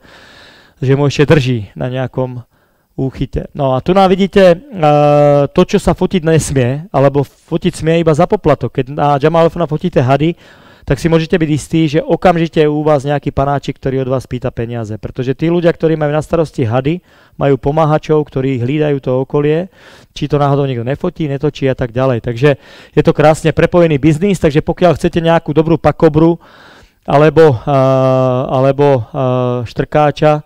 že mu ešte drží na nejakom úchyte. No a tu nám vidíte uh, to, čo sa fotiť nesmie, alebo fotiť smie iba za poplatok. Keď na Jamalofona fotíte hady, tak si môžete byť istí, že okamžite je u vás nejaký panáčik, ktorý od vás pýta peniaze. Pretože tí ľudia, ktorí majú na starosti hady, majú pomáhačov, ktorí hlídajú to okolie, či to náhodou niekto nefotí, netočí a tak ďalej. Takže je to krásne prepojený biznis, takže pokiaľ chcete nejakú dobrú pakobru alebo, uh, alebo uh, štrkáča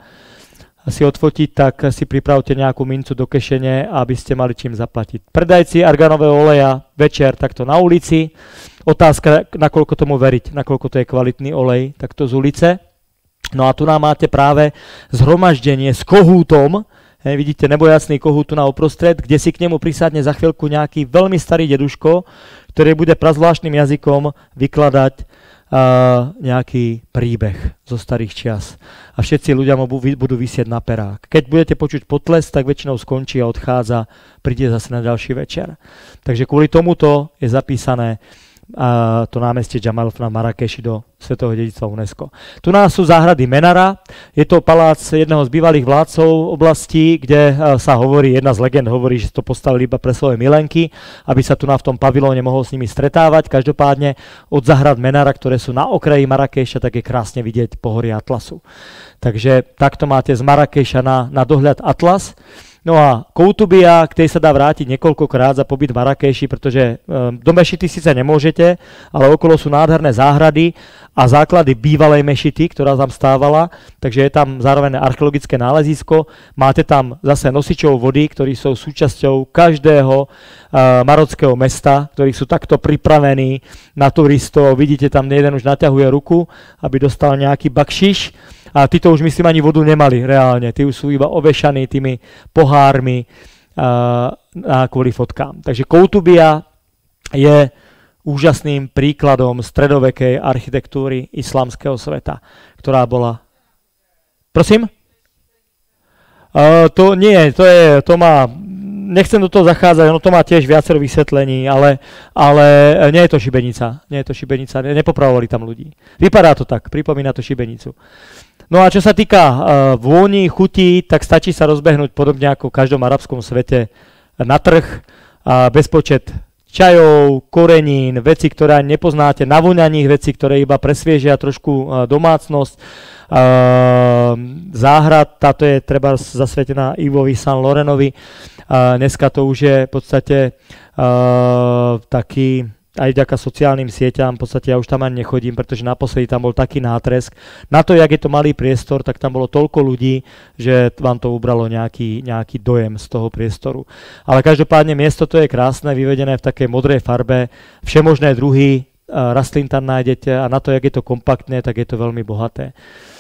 si odfotiť, tak si pripravte nejakú mincu do kešene, aby ste mali čím zaplatiť. Predajci arganového oleja večer takto na ulici. Otázka, nakoľko tomu veriť, nakoľko to je kvalitný olej, takto z ulice. No a tu nám máte práve zhromaždenie s kohútom. He, vidíte nebojacný kohút tu na uprostred, kde si k nemu prisadne za chvíľku nejaký veľmi starý deduško, ktorý bude prazvláštnym jazykom vykladať Uh, nejaký príbeh zo starých čias. A všetci ľudia mu budú visieť na perák. Keď budete počuť potles, tak väčšinou skončí a odchádza, príde zase na ďalší večer. Takže kvôli tomuto je zapísané uh, to námestie Jamalofona v Marrakeši do svetového dedičstva UNESCO. Tu nás sú záhrady Menara, je to palác jedného z bývalých vládcov oblasti, kde uh, sa hovorí, jedna z legend hovorí, že to postavili iba pre svoje milenky, aby sa tu na v tom pavilóne mohol s nimi stretávať. Každopádne od záhrad Menara, ktoré sú na okraji Marrakeša, tak je krásne vidieť pohorie Atlasu. Takže takto máte z Marrakeša na, na dohľad Atlas. No a Koutubia, k tej sa dá vrátiť niekoľkokrát za pobyt v Marrakeši, pretože um, do mešity síce nemôžete, ale okolo sú nádherné záhrady a základy bývalej mešity, ktorá tam stávala, takže je tam zároveň archeologické nálezisko. Máte tam zase nosičov vody, ktorí sú súčasťou každého uh, marockého mesta, ktorí sú takto pripravení na turistov. Vidíte, tam jeden už naťahuje ruku, aby dostal nejaký bakšiš. A títo už myslím ani vodu nemali reálne, tí už sú iba ovešaní tými pohármi uh, a kvôli fotkám. Takže Koutubia je úžasným príkladom stredovekej architektúry islamského sveta, ktorá bola... Prosím? Uh, to nie, to je, to má... Nechcem do toho zachádzať, ono to má tiež viacero vysvetlení, ale, ale nie je to šibenica, nie je to šibenica, nepopravovali tam ľudí. Vypadá to tak, pripomína to šibenicu. No a čo sa týka uh, vôni, chutí, tak stačí sa rozbehnúť podobne ako v každom arabskom svete na trh a bezpočet čajov, korenín, veci, ktoré ani nepoznáte, navoňaných vecí, ktoré iba presviežia trošku uh, domácnosť. Uh, záhrad, táto je treba zasvetená Ivovi Saint Laurenovi. Uh, dneska to už je v podstate uh, taký... aj vďaka sociálnym sieťam, v podstate ja už tam ani nechodím, pretože naposledy tam bol taký nátresk. Na to, jak je to malý priestor, tak tam bolo toľko ľudí, že vám to ubralo nejaký, nejaký dojem z toho priestoru. Ale každopádne miesto to je krásne, vyvedené v takej modrej farbe, všemožné druhy rastlín tam nájdete a na to, jak je to kompaktné, tak je to veľmi bohaté.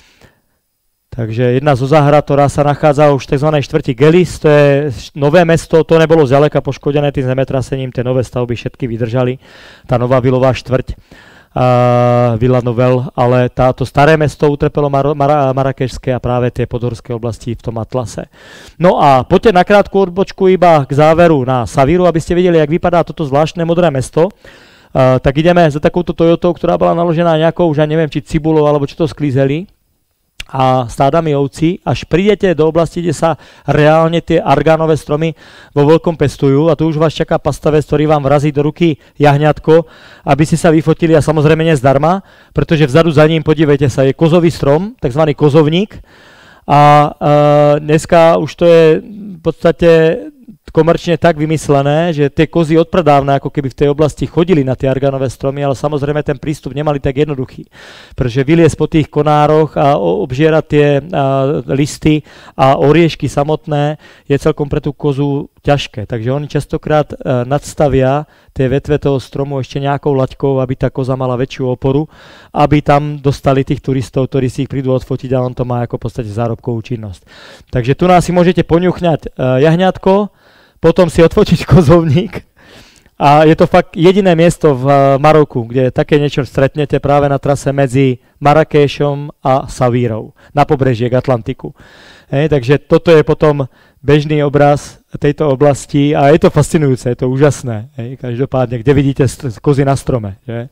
Takže jedna zo záhrad, ktorá sa nachádza už v tzv. Štvrti Gelis, to je nové mesto, to nebolo zďaleka poškodené tým zemetrasením, tie nové stavby všetky vydržali, tá nová vilová štvrť, uh, Villa Novel, ale táto staré mesto utrpelo mar- mar- marakešské a práve tie podhorské oblasti v tom Atlase. No a poďte na krátku odbočku iba k záveru na Saviru, aby ste videli, jak vypadá toto zvláštne modré mesto. Uh, tak ideme za takouto Toyotou, ktorá bola naložená nejakou, už ja neviem, či cibulou, alebo čo to sklízeli. a stádami ovcí, až prídete do oblasti, kde sa reálne tie argánové stromy vo veľkom pestujú a tu už vás čaká pastavec, ktorý vám vrazí do ruky jahňatko, aby si sa vyfotili a samozrejme nie zdarma, pretože vzadu za ním, podívejte sa, je kozový strom, takzvaný kozovník a e, dneska už to je v podstate komerčne tak vymyslené, že tie kozy odpredávna ako keby v tej oblasti chodili na tie argánové stromy, ale samozrejme ten prístup nemali tak jednoduchý. Pretože vyliesť po tých konároch a obžierať tie a, listy a oriešky samotné je celkom pre tú kozu ťažké. Takže oni častokrát a, nadstavia tie vetve toho stromu ešte nejakou laťkou, aby tá koza mala väčšiu oporu, aby tam dostali tých turistov, ktorí si ich prídu odfotiť a on to má ako v podstate zárobkovú činnosť. Takže tu nás si môžete poňuchňať a, jahňatko, potom si odfotiť kozovník a je to fakt jediné miesto v Maroku, kde také niečo stretnete práve na trase medzi Marrakešom a Savírou na pobreží k Atlantiku. Hej, takže toto je potom bežný obraz tejto oblasti a je to fascinujúce, je to úžasné. Hej, každopádne, kde vidíte kozy na strome. Že?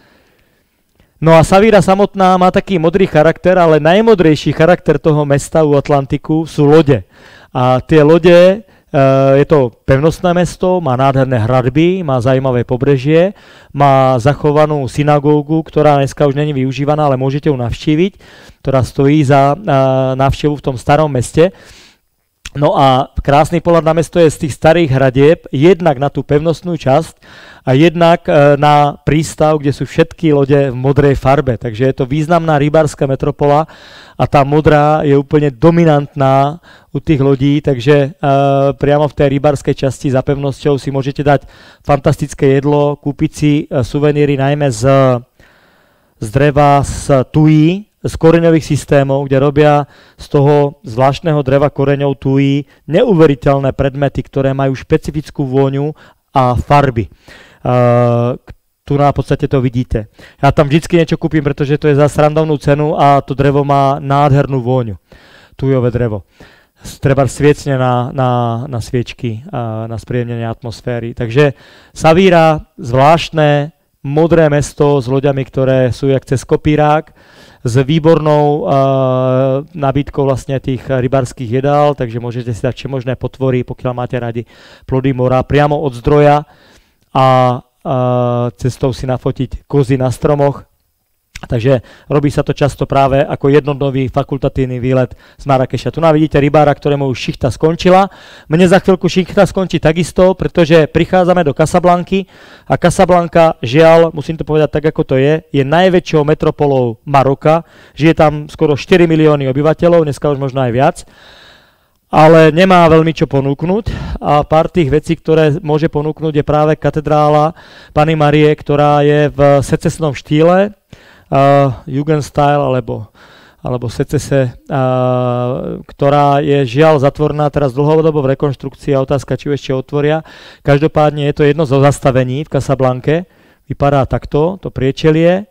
No a Savíra samotná má taký modrý charakter, ale najmodrejší charakter toho mesta u Atlantiku sú lode. A tie lode, je to pevnostné mesto, má nádherné hradby, má zajímavé pobrežie, má zachovanú synagógu, ktorá dneska už není využívaná, ale môžete ju navštíviť, ktorá stojí za návštevu v tom starom meste. No a krásny pohľad na mesto je z tých starých hradieb, jednak na tú pevnostnú časť a jednak na prístav, kde sú všetky lode v modrej farbe. Takže je to významná rybárska metropola a tá modrá je úplne dominantná u tých lodí, takže uh, priamo v tej rybárskej časti za pevnosťou si môžete dať fantastické jedlo, kúpiť si uh, suveníry najmä z, z dreva, z tují, z koreňových systémov, kde robia z toho zvláštneho dreva koreňov tují neuveriteľné predmety, ktoré majú špecifickú vôňu a farby. Uh, tu na podstate to vidíte. Ja tam vždycky niečo kúpim, pretože to je za srandovnú cenu a to drevo má nádhernú vôňu. Tujové drevo. Treba sviecne na, na, na sviečky a na spríjemnenie atmosféry. Takže Savíra, zvláštne modré mesto s loďami, ktoré sú jak cez kopírák, s výbornou uh, nabídkou vlastne tých rybárskych jedál, takže môžete si dať všemožné potvory, pokiaľ máte radi plody mora, priamo od zdroja a uh, cestou si nafotiť kozy na stromoch. Takže robí sa to často práve ako jednodňový fakultatívny výlet z Marrakeša. Tu vidíte rybára, ktorému už šichta skončila. Mne za chvíľku šichta skončí takisto, pretože prichádzame do Casablanky a Casablanca, žiaľ, musím to povedať tak, ako to je, je najväčšou metropolou Maroka. Žije tam skoro štyri milióny obyvateľov, dneska už možno aj viac. Ale nemá veľmi čo ponúknuť a pár tých vecí, ktoré môže ponúknuť, je práve katedrála Panny Marie, ktorá je v secesnom štýle, Uh, Jugendstil alebo, alebo secese, uh, ktorá je žiaľ zatvorená teraz dlhodobo v rekonštrukcii a otázka, či ju ešte otvoria. Každopádne je to jedno zo zastavení v Casablanke. Vypadá takto, to priečelie.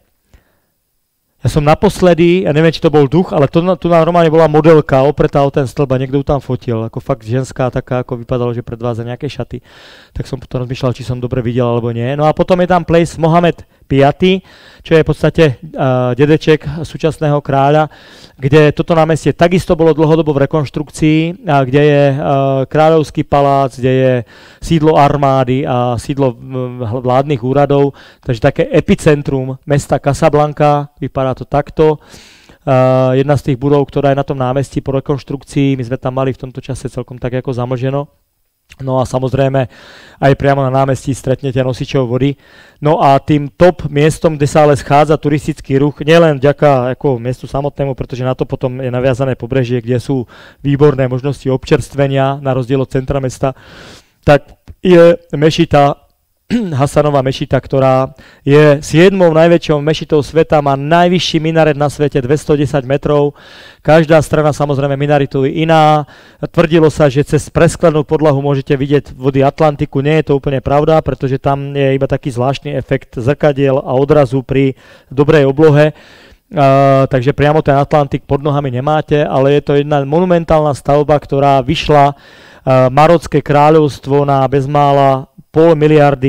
Ja som naposledy, ja neviem, či to bol duch, ale to, tu normálne bola modelka opretá o ten stĺb a niekto ju tam fotil. Ako fakt ženská, taká, ako vypadalo, že predvádza nejaké šaty. Tak som potom rozmýšľal, či som dobre videl alebo nie. No a potom je tam place Mohamed piaty, čo je v podstate uh, dedeček súčasného kráľa, kde toto námestie takisto bolo dlhodobo v rekonštrukcii, a kde je uh, kráľovský palác, kde je sídlo armády a sídlo uh, vládnych úradov, takže také epicentrum mesta Casablanca, vypadá to takto. Uh, jedna z tých budov, ktorá je na tom námestí po rekonštrukcii, my sme tam mali v tomto čase celkom tak ako zamlženo. No a samozrejme aj priamo na námestí stretnete nosičov vody. No a tým top miestom, kde sa ale schádza turistický ruch, nielen vďaka ako miestu samotnému, pretože na to potom je naviazané pobrežie, kde sú výborné možnosti občerstvenia na rozdiel od centra mesta, tak je mešita Hasanova mešita, ktorá je siedmou najväčšou mešitou sveta, má najvyšší minaret na svete, dvestodesať metrov. Každá strana samozrejme minaritu je iná. Tvrdilo sa, že cez presklenú podlahu môžete vidieť vody Atlantiku. Nie je to úplne pravda, pretože tam je iba taký zvláštny efekt zrkadiel a odrazu pri dobrej oblohe. Uh, takže priamo ten Atlantik pod nohami nemáte, ale je to jedna monumentálna stavba, ktorá vyšla uh, Marocké kráľovstvo na bezmála pol miliardy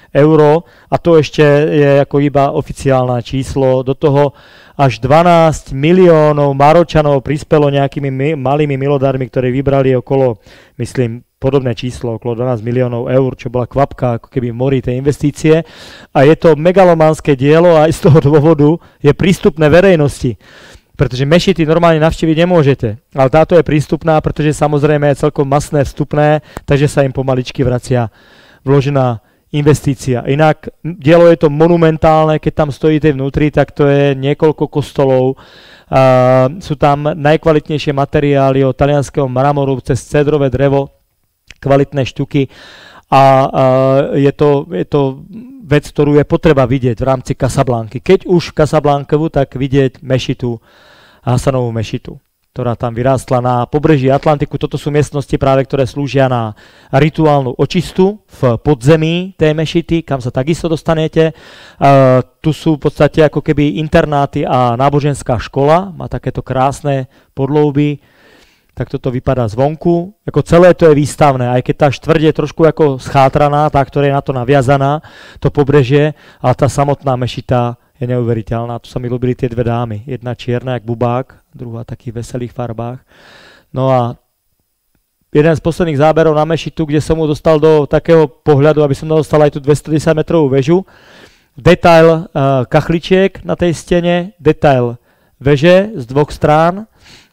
euro a to ešte je ako iba oficiálne číslo. Do toho až dvanásť miliónov Maročanov prispelo nejakými mi, malými milodármi, ktorí vybrali okolo, myslím, podobné číslo, okolo dvanásť miliónov eur, čo bola kvapka ako keby v mori tej investície. A je to megalománske dielo a aj z toho dôvodu je prístupné verejnosti. Pretože mešity normálne navštíviť nemôžete. Ale táto je prístupná, pretože samozrejme je celkom masné vstupné, takže sa im pomaličky vracia vložená investícia. Inak dielo je to monumentálne, keď tam stojíte vnútri, tak to je niekoľko kostolov. Uh, sú tam najkvalitnejšie materiály od talianského mramoru cez cedrové drevo, kvalitné štuky a uh, je, to, je to vec, ktorú je potreba vidieť v rámci Casablanky. Keď už Casablankovu, tak vidieť mešitu, Hasanovú mešitu, ktorá tam vyrástla na pobreží Atlantiku. Toto sú miestnosti práve, ktoré slúžia na rituálnu očistu v podzemí tej mešity, kam sa takisto dostanete. Uh, tu sú v podstate ako keby internáty a náboženská škola, má takéto krásne podlouby. Tak toto vypadá zvonku. Ako celé to je výstavné, aj keď tá štvrť je trošku ako schátraná, tá, ktorá je na to naviazaná, to pobrežie, ale tá samotná mešita je neuveriteľná. Tu sa mi ľúbili tie dve dámy. Jedna čierna, jak bubák, druhá v takých veselých farbách. No a jeden z posledných záberov na mešitu, kde som mu dostal do takého pohľadu, aby som dostal aj tú dvestodesať metrovú väžu. Detail uh, kachličiek na tej stene, detail veže z dvoch strán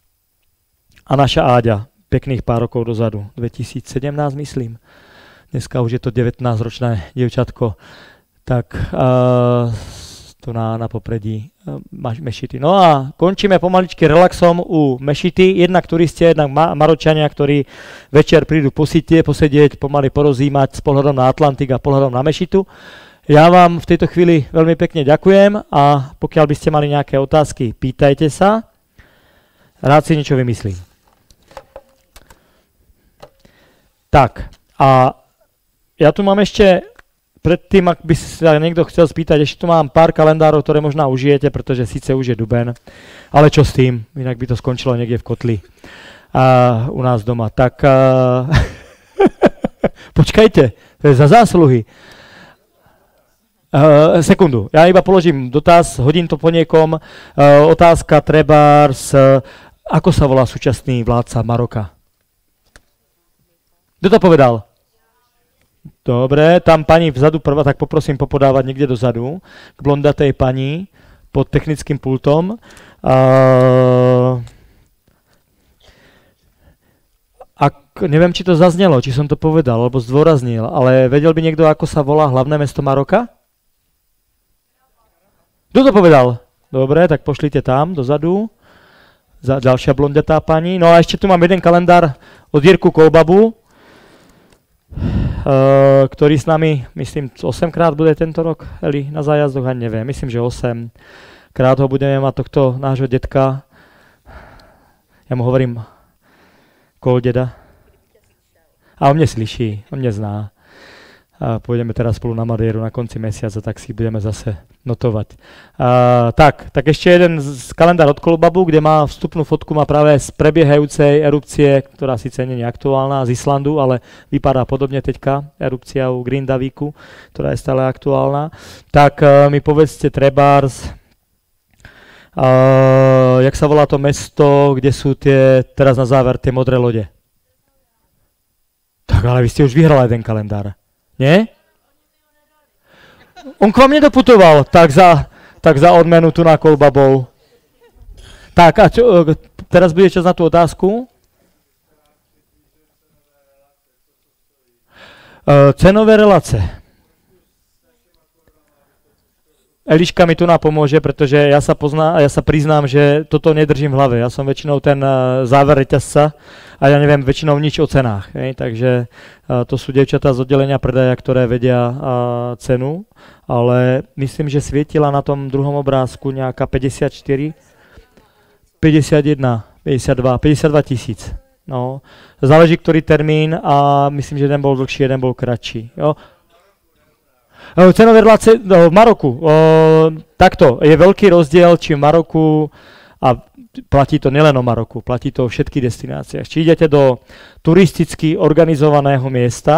a naša Áďa, pekných pár rokov dozadu, dvetisícsedemnásť myslím. Dneska už je to devätnásťročné dievčatko. Tak uh, tu na, na popredí uh, mešity. No a končíme pomaličky relaxom u mešity. Jednak turisti, jednak ma- Maročania, ktorí večer prídu posedieť, posedieť, pomaly porozímať s pohľadom na Atlantik a pohľadom na mešitu. Ja vám v tejto chvíli veľmi pekne ďakujem a pokiaľ by ste mali nejaké otázky, pýtajte sa. Rád si niečo vymyslím. Tak, a ja tu mám ešte, predtým, ak by sa niekto chcel spýtať, ešte tu mám pár kalendárov, ktoré možno užijete, pretože síce už je duben, ale čo s tým? Inak by to skončilo niekde v kotli a, u nás doma. Tak, a, počkajte, to je za zásluhy. Uh, sekundu, ja iba položím dotaz, hodím to po niekom. Uh, otázka trebárs, uh, ako sa volá súčasný vládca Maroka? Kto to povedal? Dobre, tam pani vzadu prvá, tak poprosím popodávať niekde dozadu, k blondatej pani pod technickým pultom. Uh, ak, neviem, či to zaznelo, či som to povedal, alebo zdôraznil, ale vedel by niekto, ako sa volá hlavné mesto Maroka? Kto to povedal? Dobre, tak pošlite tam, dozadu. Za, ďalšia blondatá pani. No a ešte tu mám jeden kalendár od Jirku Kolbabu, uh, ktorý s nami, myslím, osemkrát bude tento rok, Eli, na zájazdoch, ani neviem, myslím, že osem krát ho budeme mať tohto nášho detka. Ja mu hovorím Koldeda. A on mňa slyší, on mňa zná. A pôjdeme teraz spolu na Madeiru na konci mesiaca, tak si budeme zase notovať. Uh, tak, tak ešte jeden z kalendár od Kolbabu, kde má vstupnú fotku, má práve z prebiehajúcej erupcie, ktorá síce nie je aktuálna, z Islandu, ale vypadá podobne teďka, erupcia u Grindavíku, ktorá je stále aktuálna. Tak uh, mi povedzte trebárs, uh, jak sa volá to mesto, kde sú tie, teraz na záver, tie modré lode. Tak ale vy ste už vyhrali ten kalendár. Nie? On k vám nedoputoval, tak za, tak za odmenu tu na Kolbabou. Tak a čo, teraz bude čas na tú otázku. Uh, cenové relace. Eliška mi tu napomôže, pretože ja sa, pozná, ja sa priznám, že toto nedržím v hlave. Ja som väčšinou ten uh, záver reťazca a ja neviem väčšinou nič o cenách. Hej? Takže uh, to sú dievčatá z oddelenia predaja, ktoré vedia uh, cenu, ale myslím, že svietila na tom druhom obrázku nejaká päťdesiatštyri, päťdesiatjeden, päťdesiatdva, päťdesiatdva tisíc. No. Záleží, ktorý termín a myslím, že jeden bol dlhší, jeden bol kratší. Jo? Cenové relácie v Maroku. O, takto, je veľký rozdiel, či v Maroku, a platí to nielen o Maroku, platí to o všetkých destináciách. Či idete do turisticky organizovaného miesta,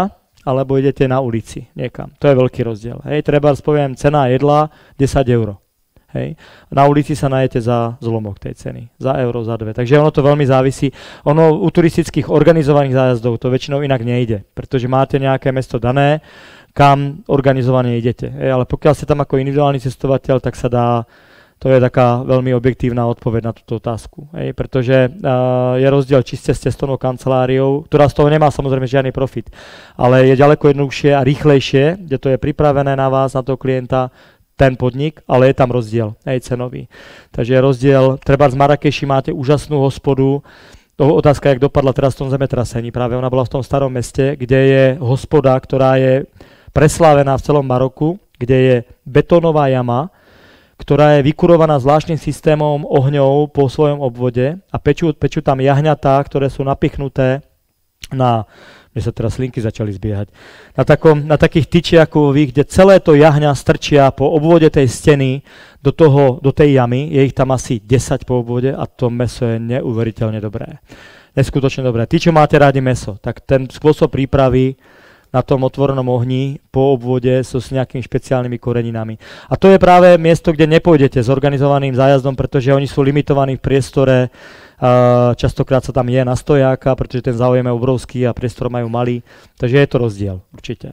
alebo idete na ulici niekam. To je veľký rozdiel. Hej, treba poviem, cena jedla desať eur. Hej. Na ulici sa najete za zlomok tej ceny, za euro, za dve. Takže ono to veľmi závisí. Ono u turistických organizovaných zájazdov to väčšinou inak nejde, pretože máte nejaké mesto dané, kam organizovane idete. Hej. Ale pokiaľ ste tam ako individuálny cestovateľ, tak sa dá, to je taká veľmi objektívna odpoveď na túto otázku. Hej. Pretože uh, je rozdiel, či ste s cestovnou kanceláriou, ktorá z toho nemá samozrejme žiadny profit, ale je ďaleko jednoduchšie a rýchlejšie, kde to je pripravené na vás, na toho klienta, ten podnik, ale je tam rozdiel, aj cenový. Takže je rozdiel, treba z Marrakeši máte úžasnú hospodu, toho otázka, jak dopadla teraz v tom zemetrasení, práve ona bola v tom starom meste, kde je hospoda, ktorá je preslávená v celom Maroku, kde je betónová jama, ktorá je vykurovaná zvláštnym systémom ohňov po svojom obvode a pečú, pečú tam jahňatá, ktoré sú napichnuté na, mne sa teraz slinky začali zbiehať, na, takom, na takých tyčiakových, kde celé to jahňa strčia po obvode tej steny do, toho, do tej jamy, je ich tam asi desať po obvode a to mäso je neuveriteľne dobré. Neskutočne dobré. Tí, čo máte rádi mäso, tak ten spôsob prípravy na tom otvorenom ohni po obvode sú s nejakými špeciálnymi koreninami. A to je práve miesto, kde nepôjdete s organizovaným zájazdom, pretože oni sú limitovaní v priestore. Uh, častokrát sa tam je na stojáka, pretože ten záujem je obrovský a priestor majú malý. Takže je to rozdiel, určite.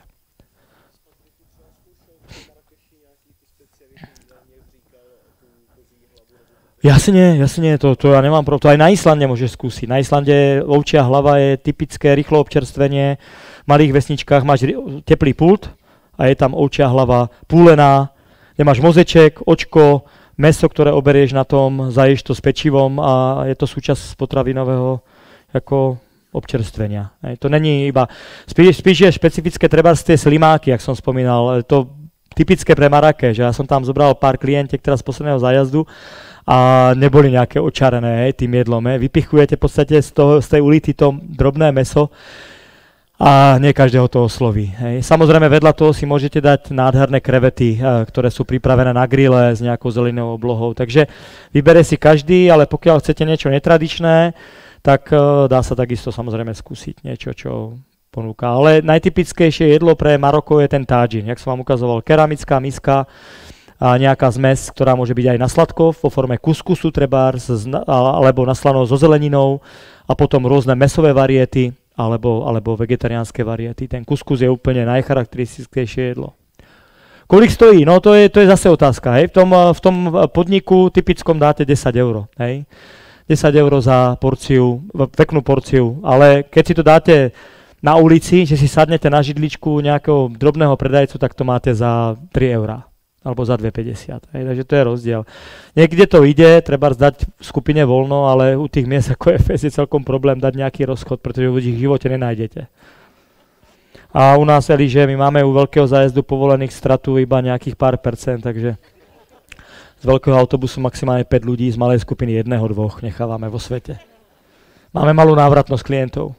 Jasne, jasne, to, to ja nemám problém. To aj na Islande môžeš skúsiť. Na Islande ovčia hlava je typické rýchlo občerstvenie. V malých vesničkách máš teplý pult a je tam ovčia hlava púlená. Nemáš mozeček, očko, mäso, ktoré oberieš na tom, zaješ to s pečivom a je to súčasť potravinového ako občerstvenia. Hej. To není iba, spíš, spíš je špecifické treba z tie slimáky, jak som spomínal. To typické pre Marrakeš. Ja som tam zobral pár klientiek teraz z posledného zájazdu a neboli nejaké očarené hej, tým jedlom. Hej. Vypichujete v podstate z, toho, z tej ulity to drobné mäso a nie každého to osloví. Hej. Samozrejme vedľa toho si môžete dať nádherné krevety, ktoré sú pripravené na grille s nejakou zelenou oblohou. Takže vybere si každý, ale pokiaľ chcete niečo netradičné, tak dá sa takisto samozrejme skúsiť niečo, čo ponúka. Ale najtypickejšie jedlo pre Maroko je ten tádžin. Jak som vám ukazoval, keramická miska a nejaká zmes, ktorá môže byť aj na sladko, vo forme kuskusu trebárs, alebo na slano so zeleninou a potom rôzne mäsové variety, Alebo, alebo vegetariánske variety. Ten kuskus je úplne najcharakteristickejšie jedlo. Kolik stojí? No to je, to je zase otázka. Hej. V, tom, v tom podniku typickom dáte desať eur. Hej. desať eur za porciu, peknú porciu. Ale keď si to dáte na ulici, že si sadnete na židličku nejakého drobného predajcu, tak to máte za tri eurá. Alebo za dve päťdesiat. Hej, takže to je rozdiel. Niekde to ide, treba zdať v skupine voľno, ale u tých miest ako Ef es je celkom problém dať nejaký rozchod, pretože v ich živote nenájdete. A u nás, Eli, že my máme u veľkého zájazdu povolených stratu iba nejakých pár percent, takže z veľkého autobusu maximálne päť ľudí, z malej skupiny jedného, dvoch nechávame vo svete. Máme malú návratnosť klientov.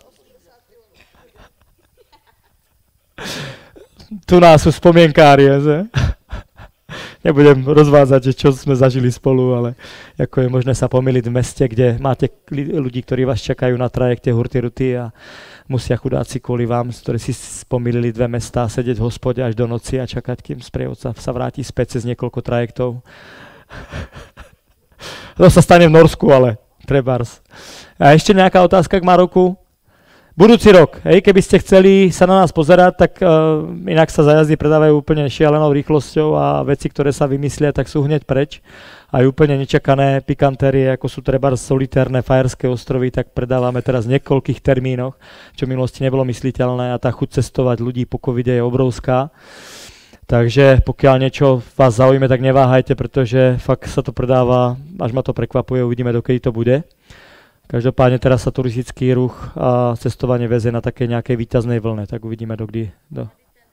Tu nás sú spomienkári, že? Nebudem rozvádzať, že čo sme zažili spolu, ale ako je možné sa pomýliť v meste, kde máte ľudí, ktorí vás čakajú na trajekte hurty-ruty a musia chudáci kvôli vám, ktorí si pomýlili dve mestá, sedieť v hospode až do noci a čakať, kým sprievodca sa vráti späť cez niekoľko trajektov. To sa stane v Norsku, ale trebárs. A ešte nejaká otázka k Maroku? Budúci rok, hej, keby ste chceli sa na nás pozerať, tak uh, inak sa zájazdy predávajú úplne šialenou rýchlosťou a veci, ktoré sa vymyslia, tak sú hneď preč. Aj úplne nečakané pikantérie, ako sú treba solitérne Fajerské ostrovy, tak predávame teraz v niekoľkých termínoch, čo v minulosti nebolo mysliteľné a tá chuť cestovať ľudí po covide je obrovská. Takže pokiaľ niečo vás zaujíme, tak neváhajte, pretože fakt sa to predáva, až ma to prekvapuje, uvidíme, dokedy to bude. Každopádne teraz sa turistický ruch a cestovanie vezie na také nejakej víťaznej vlne, tak uvidíme dokdy. Do.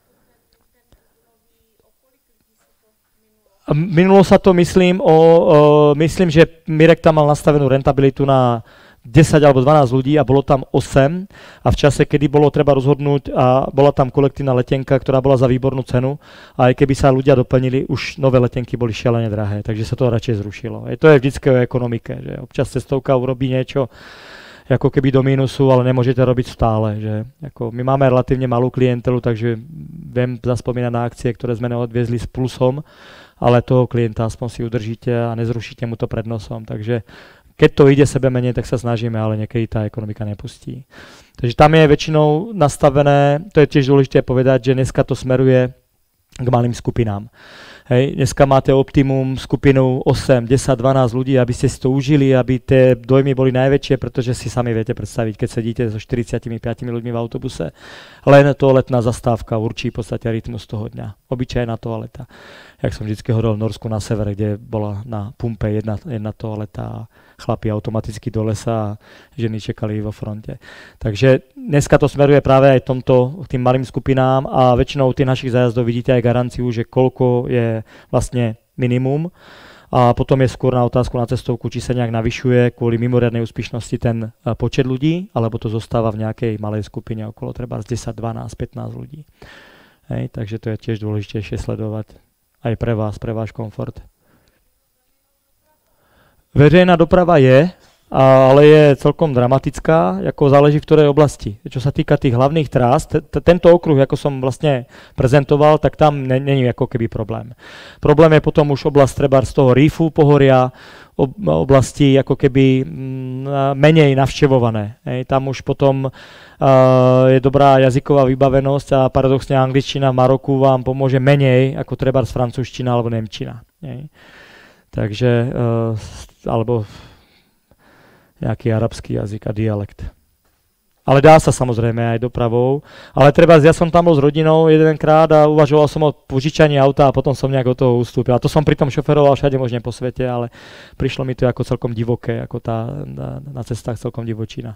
Minulo sa to, myslím, o, o, myslím, že Mirek tam mal nastavenú rentabilitu na desať alebo dvanásť ľudí a bolo tam osem a v čase, kedy bolo treba rozhodnúť a bola tam kolektívna letenka, ktorá bola za výbornú cenu a aj keby sa ľudia doplnili, už nové letenky boli šialene drahé, takže sa to radšej zrušilo. Je to je vždycky o ekonomike, že občas cestovka urobí niečo, ako keby do mínusu, ale nemôžete robiť stále. Že? Ako my máme relatívne malú klientelu, takže viem zaspomínať na akcie, ktoré sme neodviezli s plusom, ale toho klienta aspoň si udržíte a nezrušíte mu to pred nosom. Takže keď to ide sebe menej, tak sa snažíme, ale niekedy tá ekonomika nepustí. Takže tam je väčšinou nastavené, to je tiež dôležité povedať, že dneska to smeruje k malým skupinám. Hej, dneska máte optimum skupinu osem, desať, dvanásť ľudí, aby ste si to užili, aby tie dojmy boli najväčšie, pretože si sami viete predstaviť, keď sedíte so štyridsiatimi piatimi ľuďmi v autobuse. Len toaletná zastávka určí v podstate rytmus toho dňa. Obyčajná toaleta. Jak som vždycky hovoril v Norsku na severe, kde bola na pumpe jedna, jedna toaleta a chlapi automaticky do lesa a ženy čekali vo fronte. Takže dneska to smeruje práve aj tomto, tým malým skupinám a väčšinou tých našich zájazdov vidíte aj garanciu, že koľko je vlastne minimum a potom je skôr na otázku na cestovku, či sa nejak navyšuje kvôli mimoriadnej úspešnosti ten počet ľudí, alebo to zostáva v nejakej malej skupine okolo treba z desať, dvanásť, pätnásť ľudí. Hej, takže to je tiež dôležitejšie sledovať aj pre vás, pre váš komfort. Veřejná doprava je, ale je celkom dramatická, ako záleží v ktorej oblasti. Čo sa týka tých hlavných trás, tento okruh, ako som vlastne prezentoval, tak tam není ako keby problém. Problém je potom už oblasť treba z toho Riffu pohoria, oblasti ako keby menej navštevované. Hej, tam už potom uh, je dobrá jazyková vybavenosť a paradoxne angličtina v Maroku vám pomôže menej ako treba z francúzština alebo nemčina. Hej. Takže, uh, alebo nejaký arabský jazyk a dialekt. Ale dá sa samozrejme aj dopravou. Ale treba, ja som tam bol s rodinou jedenkrát a uvažoval som o požičaní auta a potom som nejak od toho ustúpil. A to som pritom šoferoval všade možne po svete, ale prišlo mi to ako celkom divoké, ako tá na, na cestách celkom divočina.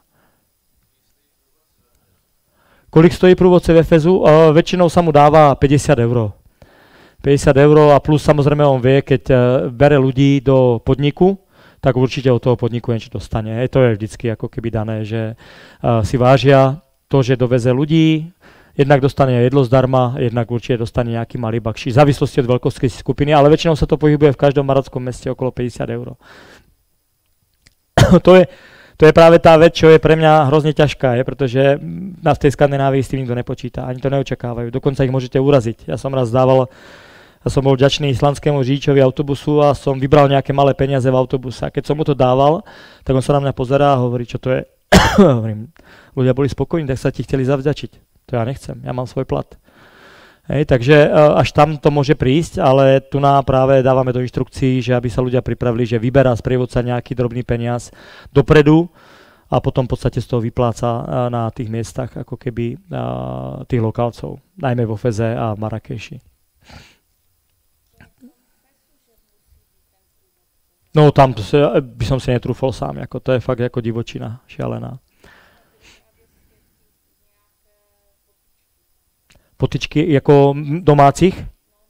Kolik stojí průvodce v Efezu? Uh, väčšinou sa mu dáva päťdesiat eur. päťdesiat eur a plus samozrejme on vie, keď uh, bere ľudí do podniku, tak určite od toho podniku niečo dostane. Hej, to je vždycky ako keby dané, že uh, si vážia to, že doveze ľudí, jednak dostane jedlo zdarma, jednak určite dostane nejaký malý bakší, v závislosti od veľkosti skupiny, ale väčšinou sa to pohybuje v každom marockom meste okolo päťdesiat eur. to, je, to je práve tá vec, čo je pre mňa hrozne ťažká, je, pretože na v tej Skandinávii s tým nikto nepočíta, ani to neočakávajú, dokonca ich môžete uraziť. Ja som raz dával Ja som bol vďačný islandskému řidičovi autobusu a som vybral nejaké malé peniaze v autobuse. A keď som mu to dával, tak on sa na mňa pozerá a hovorí, čo to je. Hovorím, ľudia boli spokojní, tak sa ti chceli zavďačiť. To ja nechcem, ja mám svoj plat. Hej, takže až tam to môže prísť, ale tu nám práve dávame do inštrukcií, že aby sa ľudia pripravili, že vyberá sprievodca nejaký drobný peniaz dopredu a potom v podstate z toho vypláca na tých miestach ako keby tých lokálcov, najmä vo Feze a v Marrakeši. No tam by som si netrúfol sám, ako to je fakt ako divočina šialená. Potyčky ako domácich?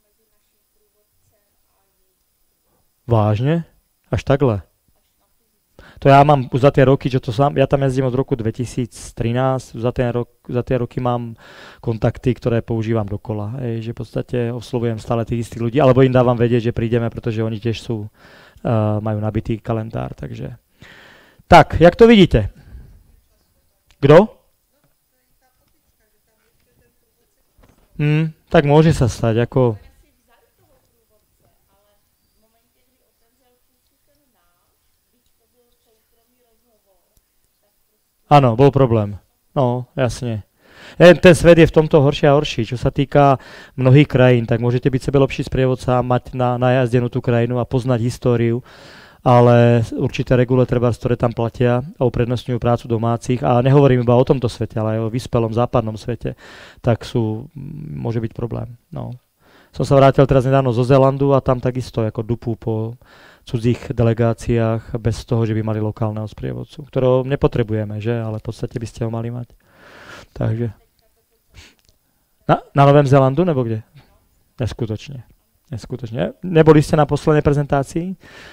Vážne? Až takhle? To ja mám už za tie roky, čo to sám, ja tam jazdím od roku dvetisíctrinásť, za, ten rok, za tie roky mám kontakty, ktoré používam dokola. Ej, že v podstate oslovujem stále tých istých ľudí, alebo im dávam vedieť, že prídeme, pretože oni tiež sú Uh, majú nabitý kalendár, takže... Tak, jak to vidíte? Kdo? Hmm, tak môže sa stať, ako... Áno, bol problém. No, jasne. Ten svet je v tomto horší a horší. Čo sa týka mnohých krajín, tak môžete byť sebe lepší sprievodca, mať na, najazdenú tú krajinu a poznať históriu, ale určité regule treba, ktoré tam platia a uprednostňujú prácu domácich. A nehovorím iba o tomto svete, ale aj o vyspelom západnom svete, tak sú, môže byť problém. No. Som sa vrátil teraz nedávno zo Zélandu a tam takisto ako dupú po cudzích delegáciách bez toho, že by mali lokálneho sprievodcu, ktorého nepotrebujeme, že? Ale v podstate by ste ho mali mať. Takže. Na, na Novém Zélandu nebo kde? Neskutočne. Neskutočne. Neboli ste na poslednej prezentácii?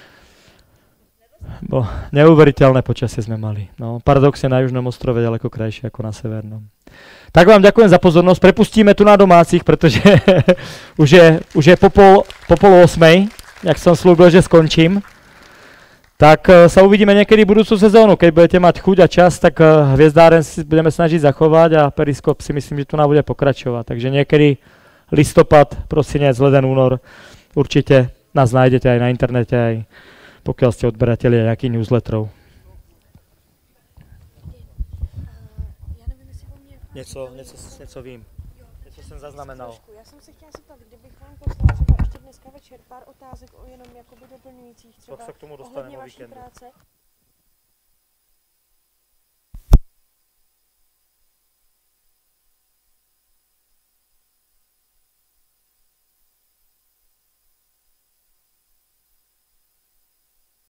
Bo neuveriteľné počasie sme mali. No, paradoxne na južnom ostrove ďaleko krajšie ako na severnom. Tak vám ďakujem za pozornosť. Prepustíme tu na domácich, pretože už je, už je po pol, po pol osmej, jak som slúbil, že skončím. Tak sa uvidíme niekedy budúcu sezónu. Keď budete mať chuť a čas, tak Hviezdáren si budeme snažiť zachovať a Periskop si myslím, že tu nám bude pokračovať. Takže niekedy listopad, prosinec, leden, únor, určite nás nájdete aj na internete, aj pokiaľ ste odberatelia nejakých newsletterov. Něco, něco, něco vím. Něco jsem zaznamenal. Já jsem se chtěla zeptat, kdybych vám poslala třeba ještě dneska večer pár otázek o jenom jakoby doplňujících třeba se k tomu dostaneme ohledně o vaší víkendu. práce.